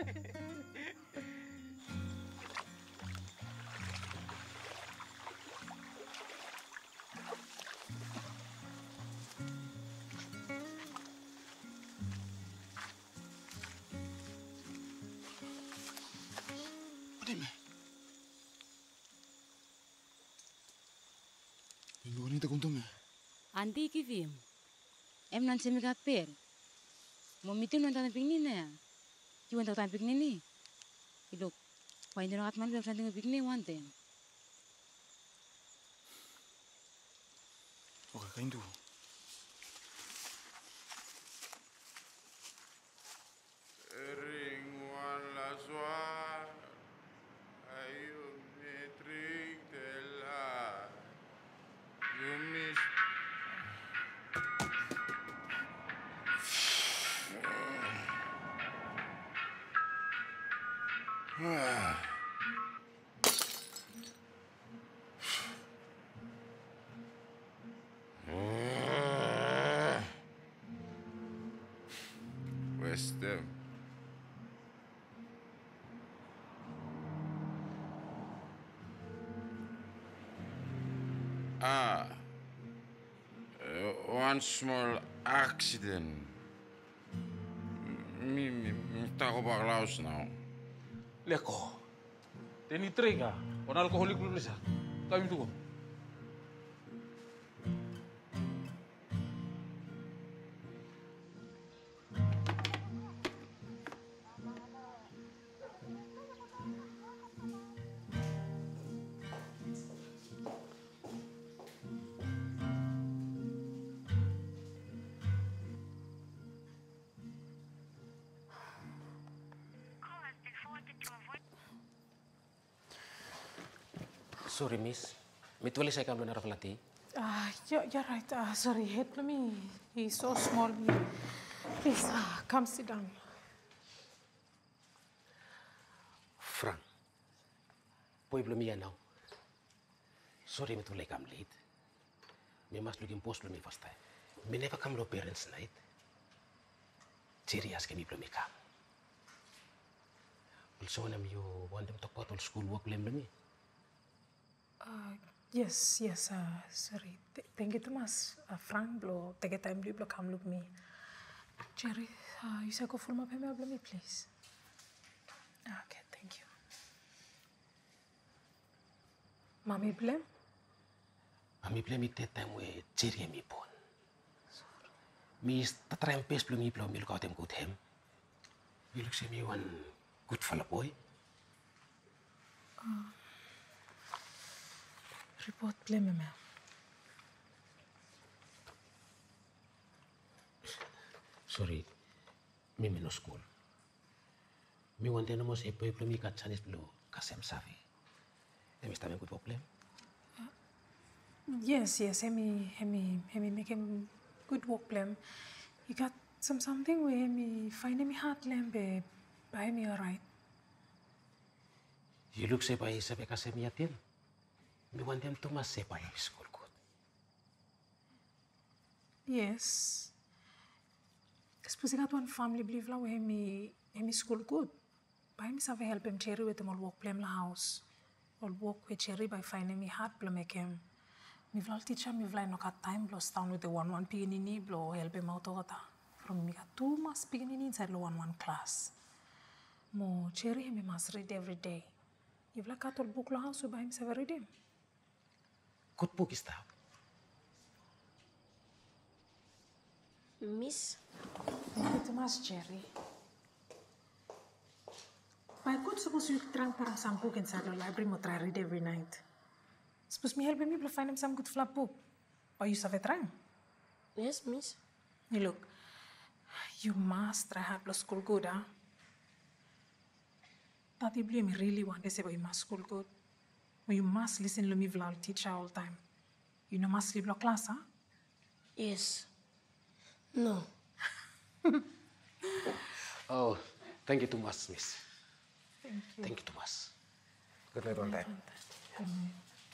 Bonita com tome. Andi que vim. Em não se me gat per. Momito não tá na picnic né. You want to tá picnic? E look, pai não atman belum santing picnic ontem. Oke, kain tu. Ring one last one. Ayo me drink the light. You miss. Where's them? One small accident. Me tahu baklaus now. Leko. Deni trega. On alkoholik belum bisa. Kami tunggu. Sorry, miss. Mitwali saya kamu benar pelati. You're right. Sorry, head me. He's so small. Please, come sit down. Frank. Poi belum ya now. Sorry, mitwali kamu late. Me must looking post belum first time. Me never come to parents night. Serious kami belum come. Also, you want them to talk about all school work belum me. Yes, sorry. Thank you too much. Frank, blow, take a time, blow, come look me. Jerry, you say go full my payment, blow me, please. Okay, thank you. Mommy blame? Mommy blame it that time we Jerry me pon. Me is the trampes blow me look out him good him. You look see me one good fellow boy. Report blame me. Sorry, me no school. Me want to know most epo me kat Chinese blue kasem savi. Em está bien good problem. Yes, hemi make him good work blame. You got something where hemi find him hard lamb by me alright. You look say by sabi kasem yatin. Me want them to mas say by school good. Yes. Suppose I got one family believe la where hemi school good. By me save help him Cherry with him all work blame la house. All work with Cherry by finding me hard blame make him. Me vlal teacher me vlal no got time blow down with the 1-1 piginini blow help him out of from me got 2 mas piginini inside the 1-1 class. Mo Cherry hemi must read every day. You vlal got all book la house so by him save read him. Good book is that. Miss? Thank you too much, Jerry. By good suppose you try parang some book inside the library mo try read every night. Suppose me help me to find him some good flap book. Or you have a try? Yes, miss. Hey, look, you must try hard plus school good, huh? That you really want to say, but you must school good. But you must listen to me, Vlal, teacher all time. You know, must leave your class, huh? Yes. No. Oh, thank you too much, miss. Thank you. Thank you too much. Good night, all time. Good night.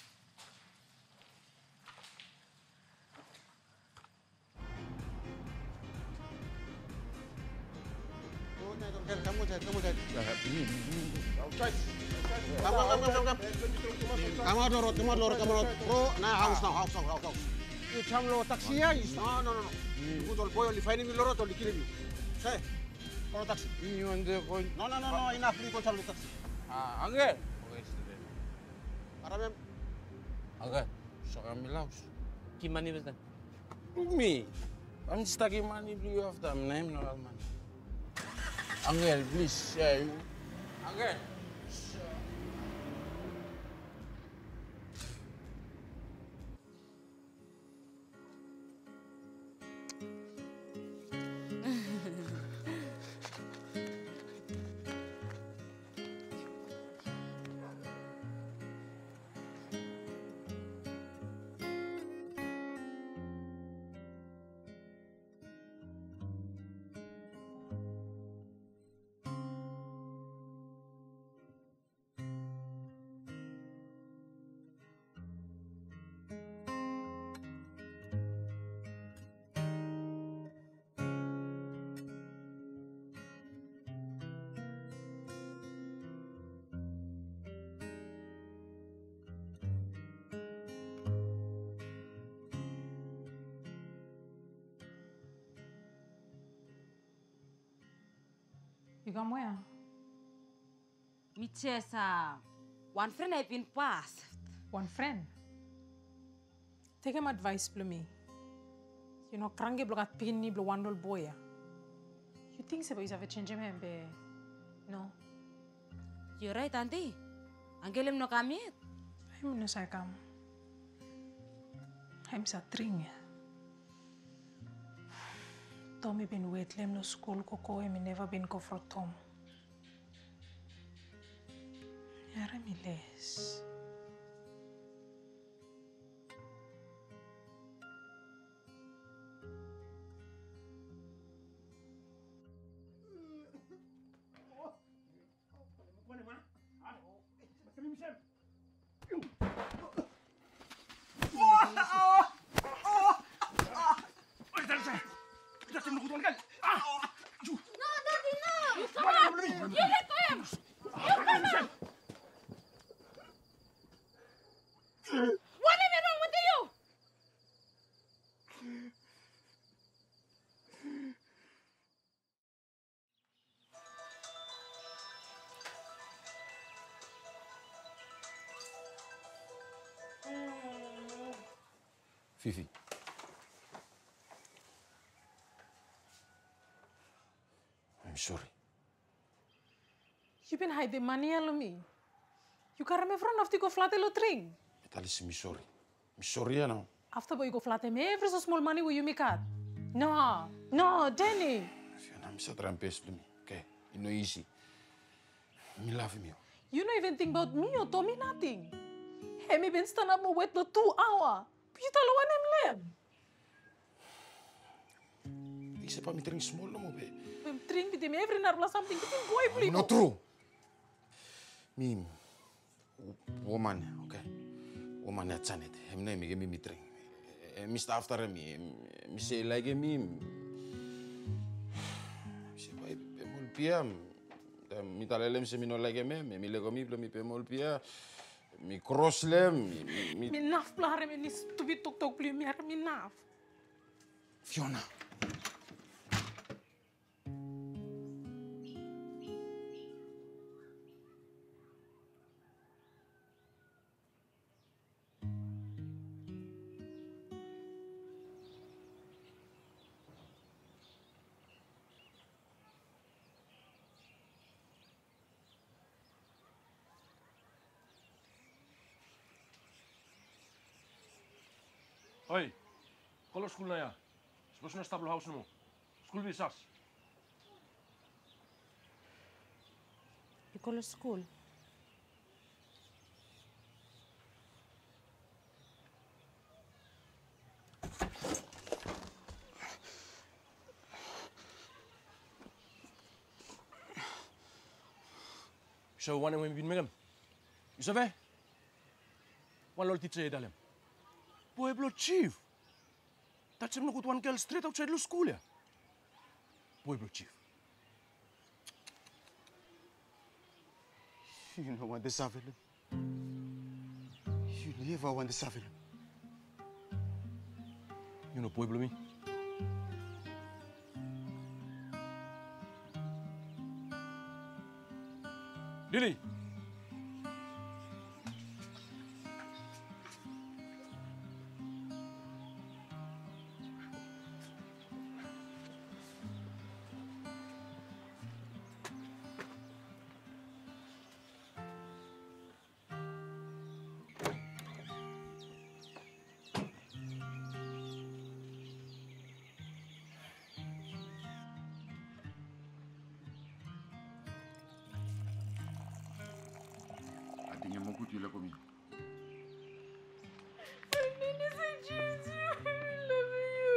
Kamu dorot. Bro, nah haus now. You jam lo taksi ya? No. Putol boy only finding me lorot only killing you. Say, kalau taksi. You want the coin? No. Enough. Ni kau jam lo taksi. Angel. Okay, student. Aramem. Angel, so kami laus. Gimana nih, Ustaz? Me. I'm just taking money to you after I'm named no money. Angel, please. Angel. You come where? Me chesa. One friend I've been past. One friend? Take him advice, me. You know, krange blogat pin ni blo wandol boy. You think so, but you have to change him, be? No. You're right, auntie. Angelem no come yet. I'm no say come. I'm sa tring. Tommy been wait lem no school koko me never been go for Tom. Yara mi les. Fifi. I'm sorry. You been hiding money on me. You can't remember front of the go flat lo tring. Metalis, I'm sorry. I'm sorry now. After boy go flat me every so small money will you make out? No, Deni. Fiona, I'm so trying to me. Okay, it's not easy. Me love you. You don't even think about me or Tommy nothing. Hey, me been stand up my wait no 2 hours. You tell one him lem. Isa pa mi tring small no mo be. I'm drink with him every night plus something. It's boy please. Not true. Me, woman, okay. Woman at Janet. Hem na mi gemi mi tring. Mr. After me, mi say like me. Si pa pemol pia. Mi talelem se mi no like me lego mi pemol pia. Mi cross lem, mi naf plare me ni stupid tok pli mi mi naf. Fiona. Oi, kalau sekolah ya, Los na stablo house mo. School visas. Ikaw school. So one when bin megam. You sabe? One lol teacher dalem. Pueblo chief. That's him look one girl straight outside the school ya. Pueblo chief. You know what the savile. You never want the savile. You know Pueblo me? Lilly. Ating mo ko tila ko mi. Nini, I choose you. I love you.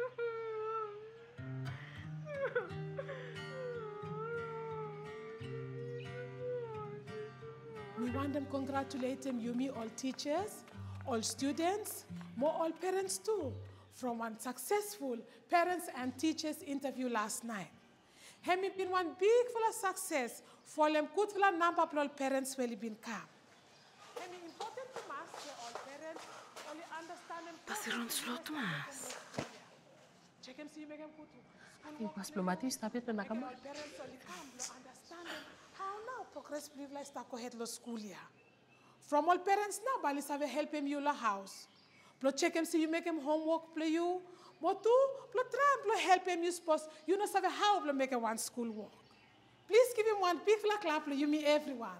We want them congratulate them, Yumi, all teachers, all students, more all parents too, from one successful parents and teachers interview last night. Hemi been one big full of success for them good full of number of all parents will been come. Hemi important to master all parents only understand them. Pasiron slow, Tomas. Check him see you make him good. Yung pas plomatis tapi tu nak kamu. All parents only come to understand them. How now progress privilege ta ko head lo school ya. From all parents now balis have help him you la house. Plo check him see you make him homework play you. Motu plo try plo help him you suppose you know have how plo make him one school work. Please give him one big fla clap you me everyone.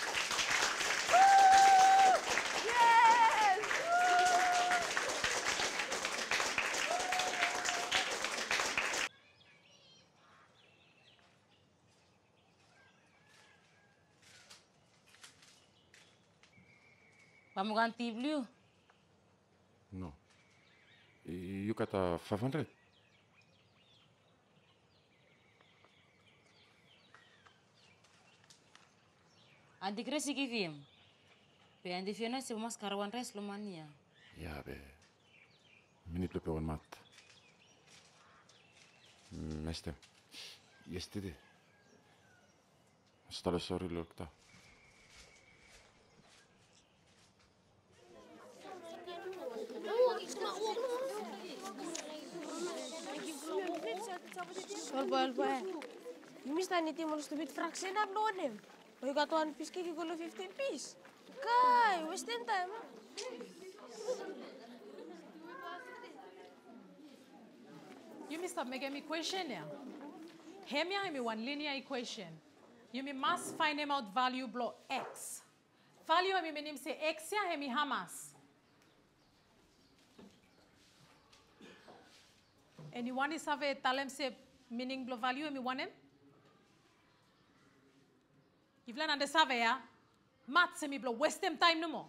Yes! Kamu ganti blue? No. You kata 500? Andi kresi kivim. Pe andi Fiona se mas karawan res lumania. Ya be. Minit pe on mat. Meste. Yesterday. Stalo sorry lokta. Olpa. Mistä niitä mulla stupid fraction up loadem. Voi katoan piski kikolo 15 piece. Kai, wasting time. You must make me equation ya. Hemia hemi one linear equation. You must find him out value blow x. Value hemi menim say x ya hemi hamas. Anyone is have a talem say meaning blow value hemi one him? If you learn save ya, math semi blow waste them time no more.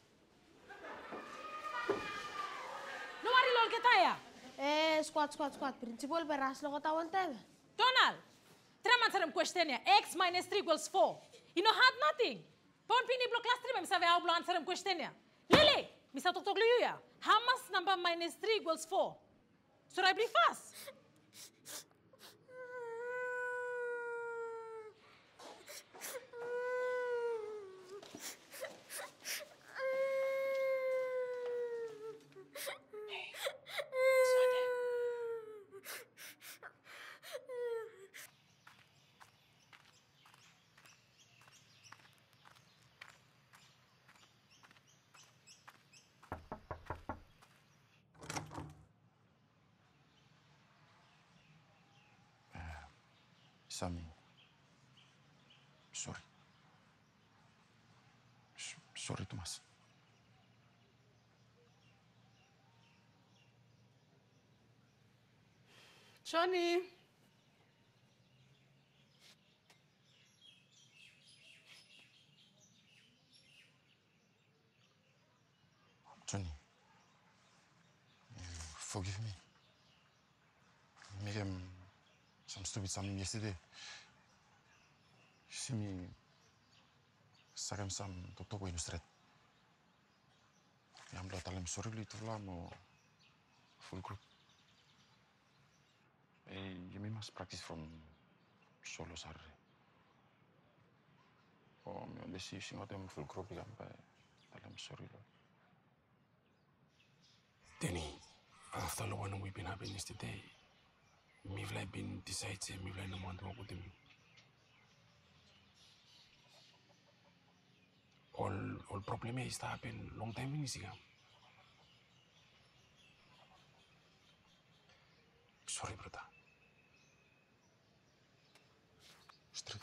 No worry lol ketaya. Squat. Principal beras lo katawan tebe. Donald, try answer question ya. X minus 3 equals 4. You know hard nothing. Pon pini blow class 3 mem save how blow answer question ya. Lily, misa tok liu ya. How much number minus 3 equals 4? Should I be fast? Sami. Sorry. Sorry, Tomas. Johnny. Johnny, forgive me. I made some stupid something yesterday. You see me, sarem some toto ko illustrate. I'm not telling sorry to Vlamo full group. You must practice from solo sarre. Oh, me only see you them full group again by telling sorry. Deni, after the one we've been having yesterday, we've like been decided, we've like no want to work with them. All problem is that happened long time in this. Sorry, brother. Straight.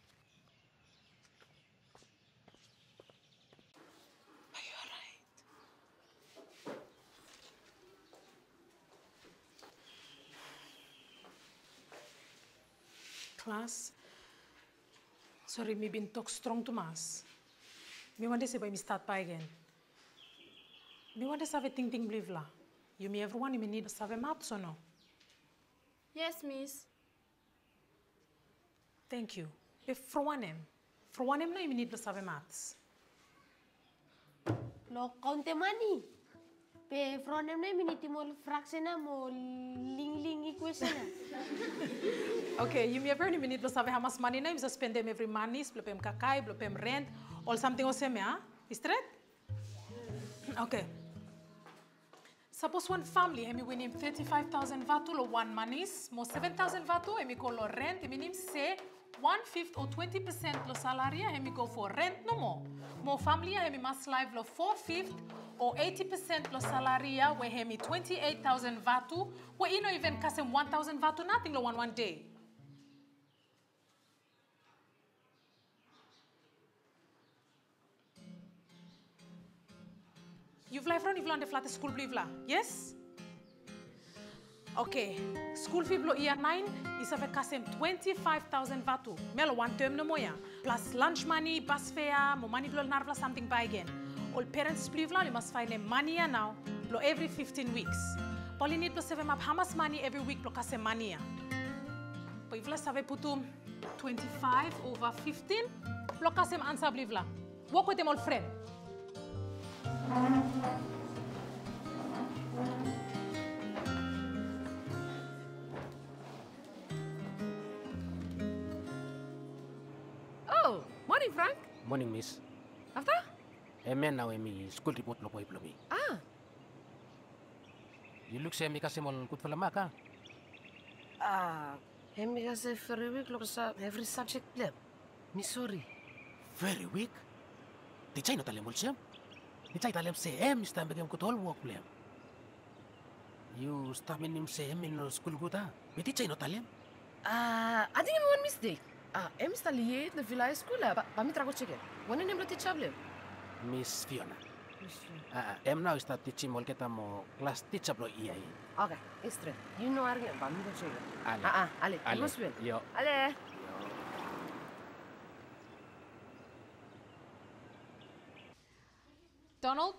Are you alright? Class, sorry, me been talk strong to mas. Me want to say by me start by again. Me want to save ting believe la. You me everyone you me need to save maths or no? Yes, miss. Thank you. If for one em na you me need to save maths. Lo conte money. Pe fronem na miniti mo fraction na mo ling equation na. Okay, you me everyone you need to save how much money na you spend them every money, blopem kakai, blopem rent, or something else me Is that? Okay. Suppose one family, hemi win 35,000 vatu lo one manis, mo 7,000 vatu, hemi call lo rent, hemi nim say 1/5 or 20% lo salaria, hemi go for rent no more. Mo family, hemi must live lo 4/5 or 80% lo salaria, where hemi 28,000 vatu, where you know even kasem 1,000 vatu, nothing lo one day. You've live run, you've learned the flat school blivla, yes? Okay, school fee blo year 9 is a kasem 25,000 vatu. Melo one term no moya. Plus lunch money, bus fare, mo money blo narvla something by again. All parents blivla, you must find them money now, blo every 15 weeks. Poli need blo save up how much money every week blo kasem money. But if let's have putu 25 over 15, blo kasem answer blivla. Work with them all friend. Oh, morning, Frank. Morning, miss. After? Man now emi school report lo poi mi. Ah. You look say mi kasi mol kut fala maka. Hemi kasi every week look sa every subject lab. Me sorry. Very weak. Di chay no talem ulsem. Di chay talem se em sta begem kut all work plan. You sta minim se em in school guta. Mi di chay no talem. I think I'm one mistake. Em sta liye the villa school pa mi trago check. One name lo teach able. Miss Fiona. Em now start teaching mol kita mo class teacher blo iya. Okay, extra. You know argen pa mi go check. Ale. Ale. Go swim. Yo. Ale. Donald?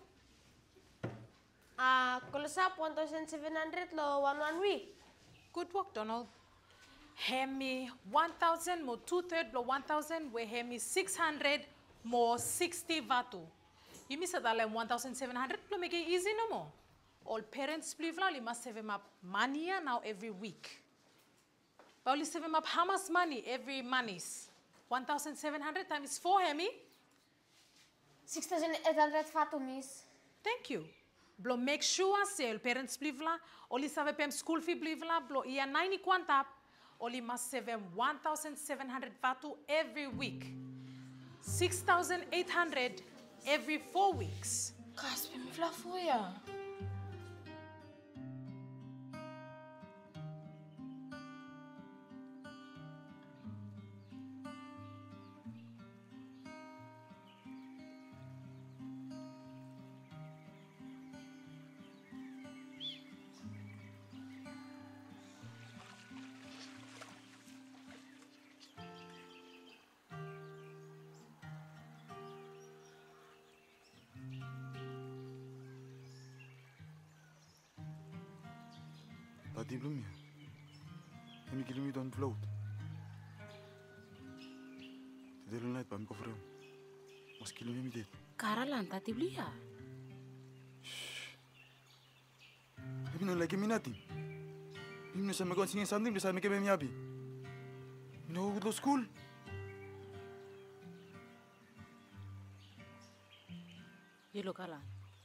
Kulusap 1,700 lo one week. Good work, Donald. Hemi 1,000 more 2/3 lo 1,000 where hemi 600 more 60 vatu. You miss that 1,700 lo make it easy no more. All parents blivla you must save him up money now every week. But only save him up how much money every money's 1,700 times 4 hemi. 6,800 vatu, miss. Thank you. Blo make sure say all parents blivla only save pem school fee blivla blo ia 90 quantap. Only must save 1,700 vatu every week. 6,800 every 4 weeks. Kaspi mi vla foya. Tati belum ya? Kami kirim itu on float. Tidak lunai pam kofrem. Mas kirim ini det. Karalan tati blia. Tapi no lagi minati. Bim no sa magon singin something bisa make me happy. No go to school. You look Alan.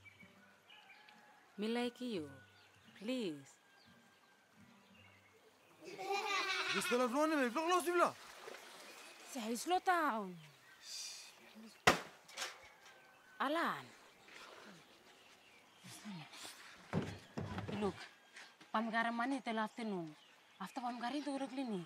Me like you. Please. Gusto la flone me flok los dibla. Say slow down. Alan. Look, pamgaran money till afternoon. After pamgaran to the clinic.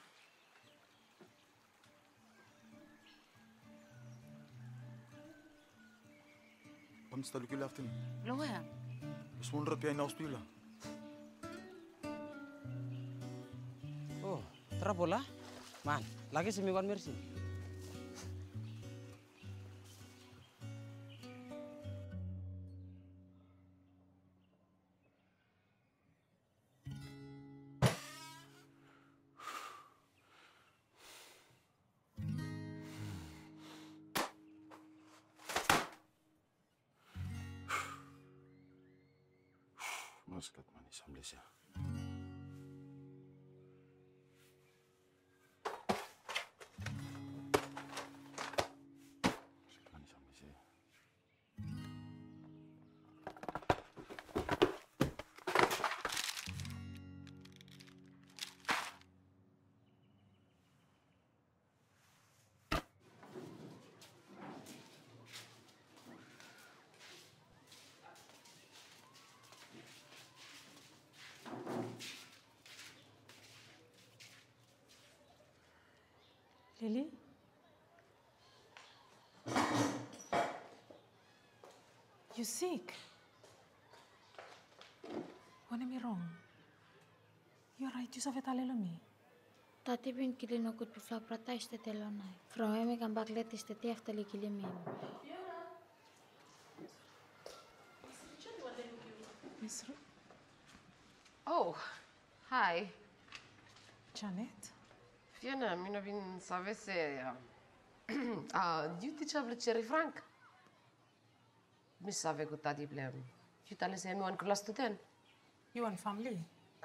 Pam stalu kila afternoon. Lo ya? Bus mun rapi na hospital. Oh, terapola? Man, lagi semingguan mercy. Maskat manis ambilnya. Lilly? You sick? What am I wrong? You're right, you save talelami. Tati bin kilin okut pifla prata istete lonai. From me kan baklet istete aftali kilimin. Oh, hi. Janet? Fiona, mi vin să aveți... you teach plăcere franc. Mi să ave cu tati plem. You tale să mi-o la student. You want family?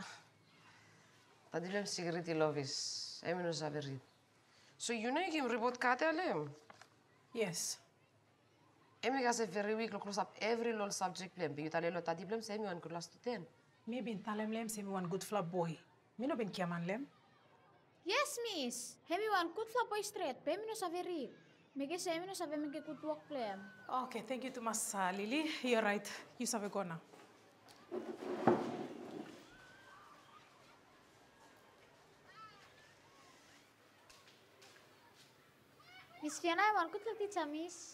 Tati plem sigriti lovis. Emi nu să ave rit. So you know you can report cate alem? Yes. Emi ca să very week lo close up every little subject plem. You tale lo tati plem să mi-o la student. Mi bin talem lem să mi one good flap boy. Mi no bin kiaman lem. Yes, miss. Hemi wan kut fla boy straight. Pemi no saveri. Mege semi no save mege kut work plem. Okay, thank you too much, Lilly. You're right. You save gona. Miss Fiona, wan kut fla teacher, miss.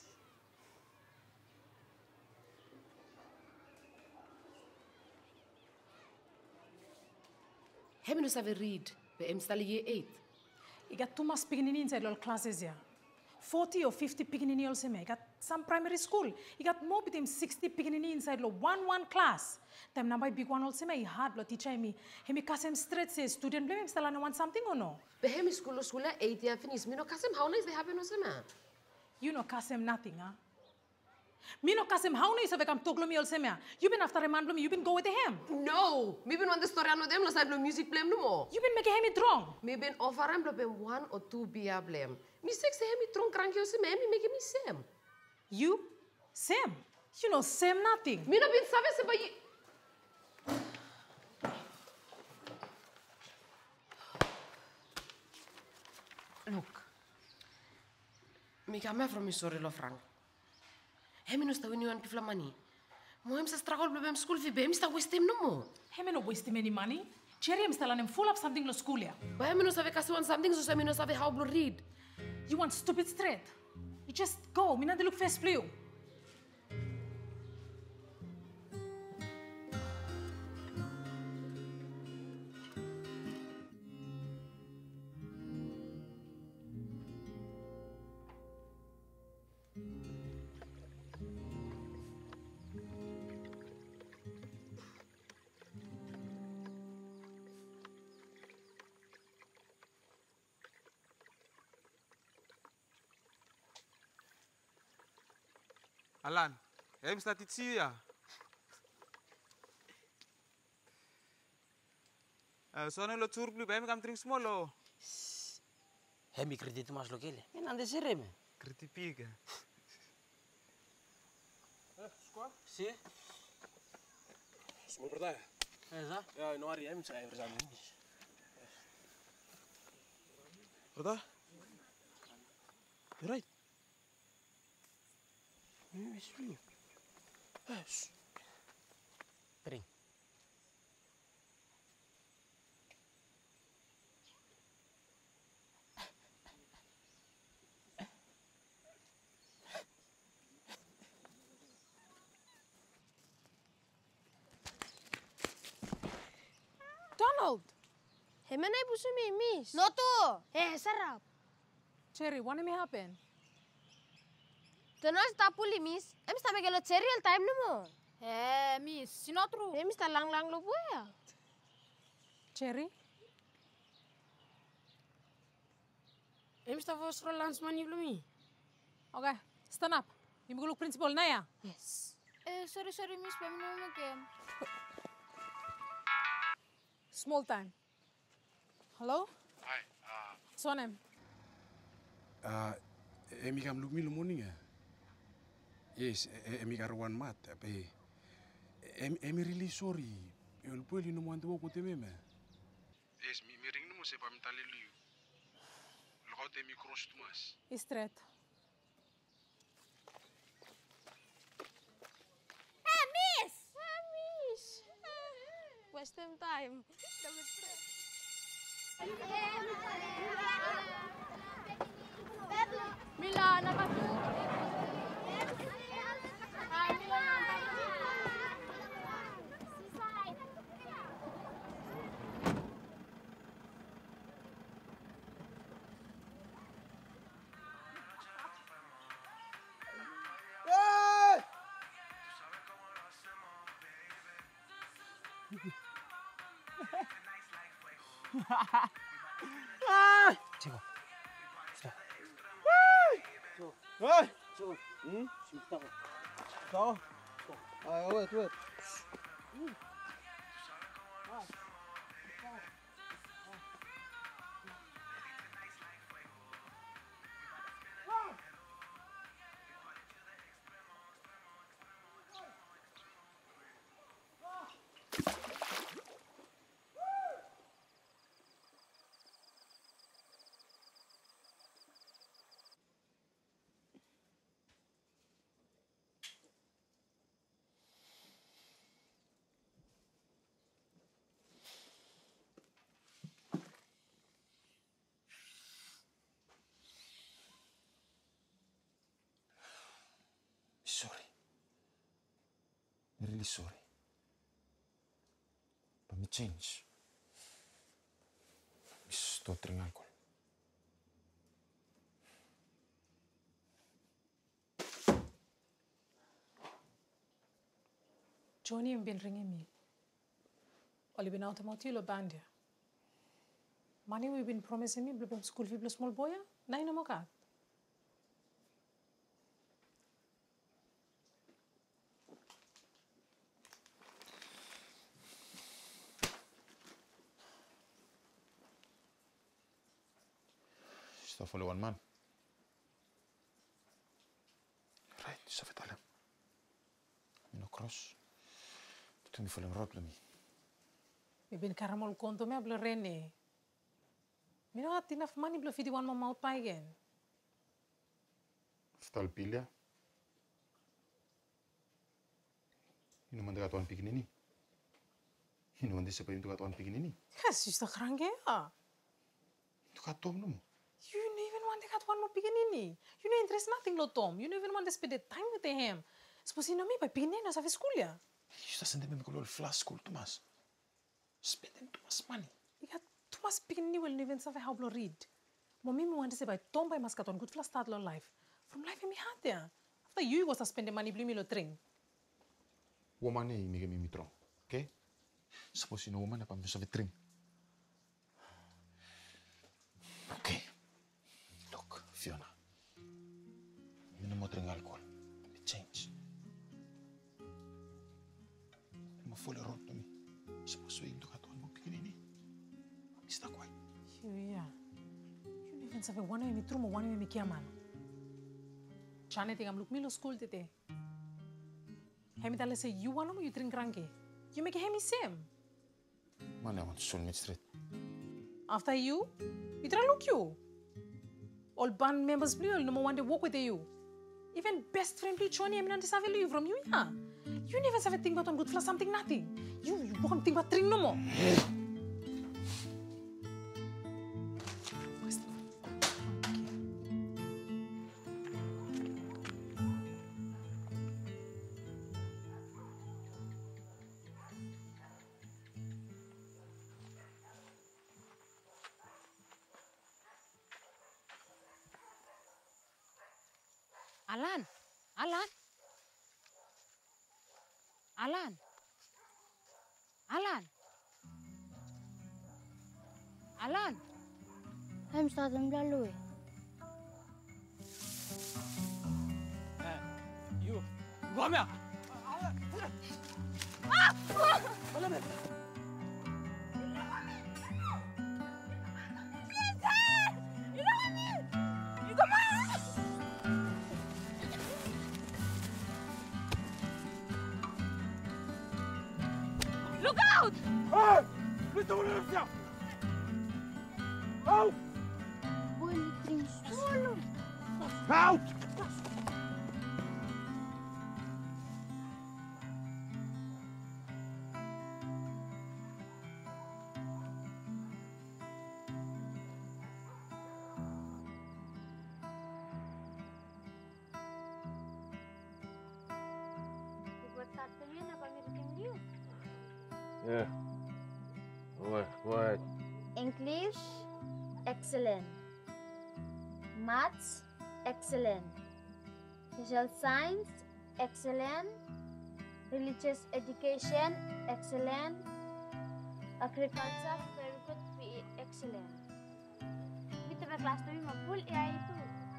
Hemi nu să ave read. Pe install year 8. You got too much beginning inside all classes here. 40 or 50 beginning also me. You got some primary school. You got more between 60 beginning inside lo one class. Time na by big one also me hard lo teacher me. Hemi kasem straight say student blame him still want something or no? Pe hemi school 8 year finish. Mi no kasem how nice they happen also me. You no kasem nothing, huh? Me no kasem how nice have come toglo me also me. You been after a man blame, you been go with him. No, me been want the story ano them lo side lo music blame no more. You been make him wrong. Me been offer him blame 1 or 2 beer blame. Me sex him wrong cranky also me make me same. You? Same? You know same nothing. Me no been save se ba Look. Me come from sorry lo frank. Hemi no sta winning one money. Moem sa struggle problem school fee, bem sta waste no more. Hemi no waste any money. Cherry am still an full up something lo school ya. But hemi no save kasi want something so hemi no save how to read. You want stupid straight? You just go. Me not look face for you. Alan, hem staat iets hier. Soalnya lo curug beli, hem kam drink semua lo. Hem kredit mas lo kele. Nanti serem. Kredit piga. Squad? Sim. Semua pertanyaan? Esa? Ja, no hari hem saya bersama ini. Pertah? You're right. Yes, please. Yes. Drink. Donald! Hemana ibu sumi, miss? No tu. Sarap. Cherry, what me happen? Tenas tapuli, miss. Em sta begelo cherry all time nemo. Miss, sinotru. Em sta lang lo buaya. Cherry? Em sta vos rolans mani blumi. Okay, stand up. You go look principal Naya. Yes. Sorry, miss. Pamino again. Small time. Hello? Hi. Sonem. Emi kam lumi lo morning ya. Yes, emi karuan mat, tapi emi really sorry. El pueli no mando ko tememe. Yes, mi ring no mo se pa mitale liu. Lo te mi cross tumas. Straight. Miss! Miss! Waste time. Mila, nakatu. Chico. Hey! Sibuk Tahu? Ayo, wait. Sorry. I'm really sorry. But me change. Me stop drinking alcohol. Johnny has been ringing me. Only been out of your band. Money we've been promising me, blue school fee, blue small boy. Nine no more. Stuff only one man. Right, you have to tell him. Me no cross. Tu mi falling rob me. We've been caramel conto me blue rene. Me no got enough money blue feed one more mouth pie again. Stal pilha. You know man got one pikinini. You know man this point to got one pikinini. Yes, you still cranky. Tu got Tom no. You don't even want to get one more pikinini. You know interest nothing lo Tom. You don't even want to spend the time with him. Suppose you know me by pikinini no sa school ya. You just send them to flash school Thomas. Spend them too much money. You got too much pikinini will even say how to read. Mommy me want to say by Tom by maskaton good flash start lo life. From life in me had there. After you was to spend the money blue me lo train. Woman ei me mi tron. Okay? Suppose you know woman pa me so vetring. Okay. Look, Fiona. You no more drink alcohol. Let me change. Yeah. You even sabe one way me trumo, one way me kiaman. Chane tingam look milo school tete. Hemi tale say you wanna you drink ranke. You make hemi same. Man, I want to soul me straight. After you try look you. All band members blue, all no more want to walk with you. Even best friend blue Choni, I'm not saving you from you, yeah. You never have a thing about on good for something, nothing. You won't think about drink no more. Alan, Alan, Alan, Alan, Alan. Hai mesti lalu. You, gua mea. Look out! Hey! Lista mo na siya! Out! Bonitinho solo. Out! Buat satunya apa mirip you? Yeah. Go ahead. English, excellent. Maths, excellent. Social science, excellent. Religious education, excellent. Agriculture, very good, PE, excellent. Kita kelas 5 full ya itu.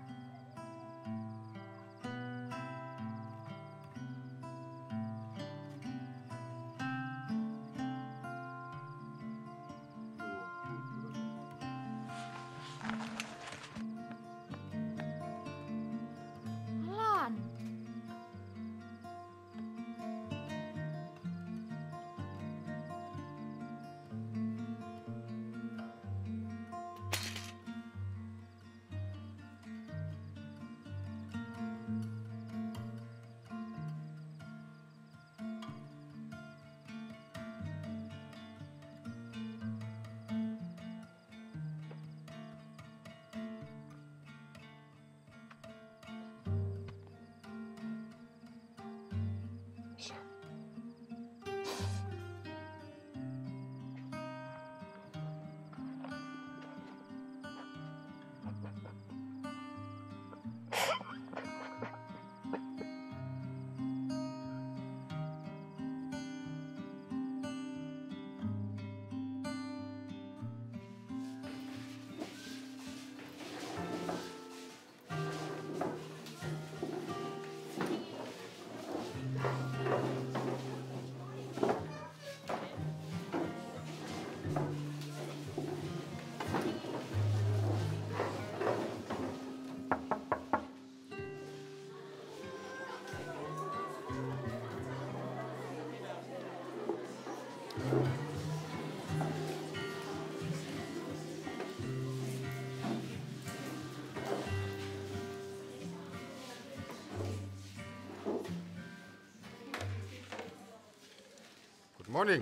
Morning.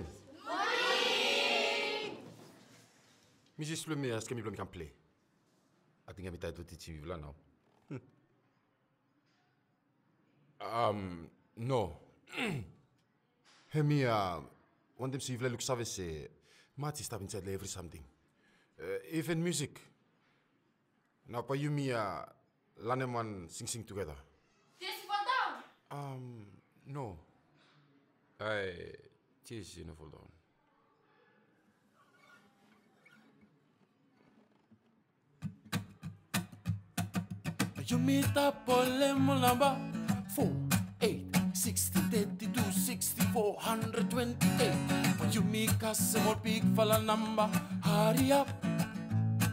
Morning. Mrs. Flume ask me can play. I think I'm to teach you now. No. Hemi want them see if look save say Mati stop inside every something. Even music. Now pa you me Laneman sing together. This Foldaon. No. I cheese in a Foldaon. You meet up on lemon number 4, 8, 60, 32, 64, 128. When you make a small big fella number, hurry up.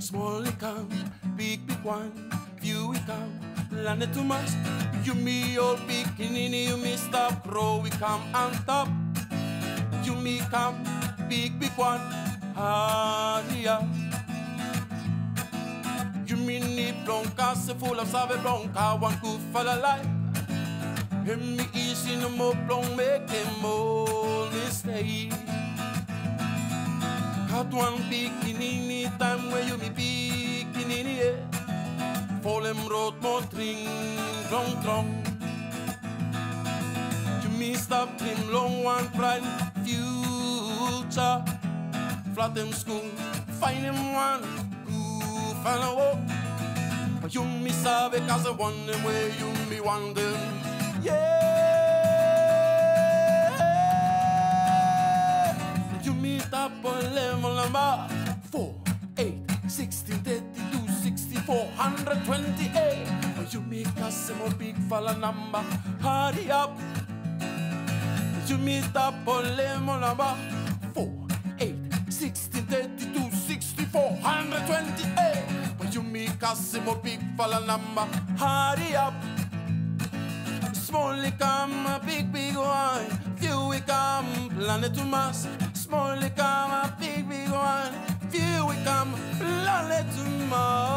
Small we come, big one. Few we come, planet too much. You me all bikini, you me stop, grow we come on top. You me come, big one, hurry up. You me need bronca, so full of savage bronca, one could fall alive. Him me easy no more blong, make him all mistake. Got one bikini, time where you me bikini, yeah. Fall him road more tring, drong. You me stop him long one pride, future. Flat him school, find him one, good fellow. But you me sabe cause I want him where you me want him. Yeah. You me top on level number 4, 8, 16, 32, 64, 128. You make us a more big fella number. Hurry up. You meet up on lemon number 4, 8, 16, 32, 64, 128. But you make us a more big fella number. Hurry up. Small come, a big one. Few we come, planet to Mars. Small come, a big one. Few we come, planet to Mars.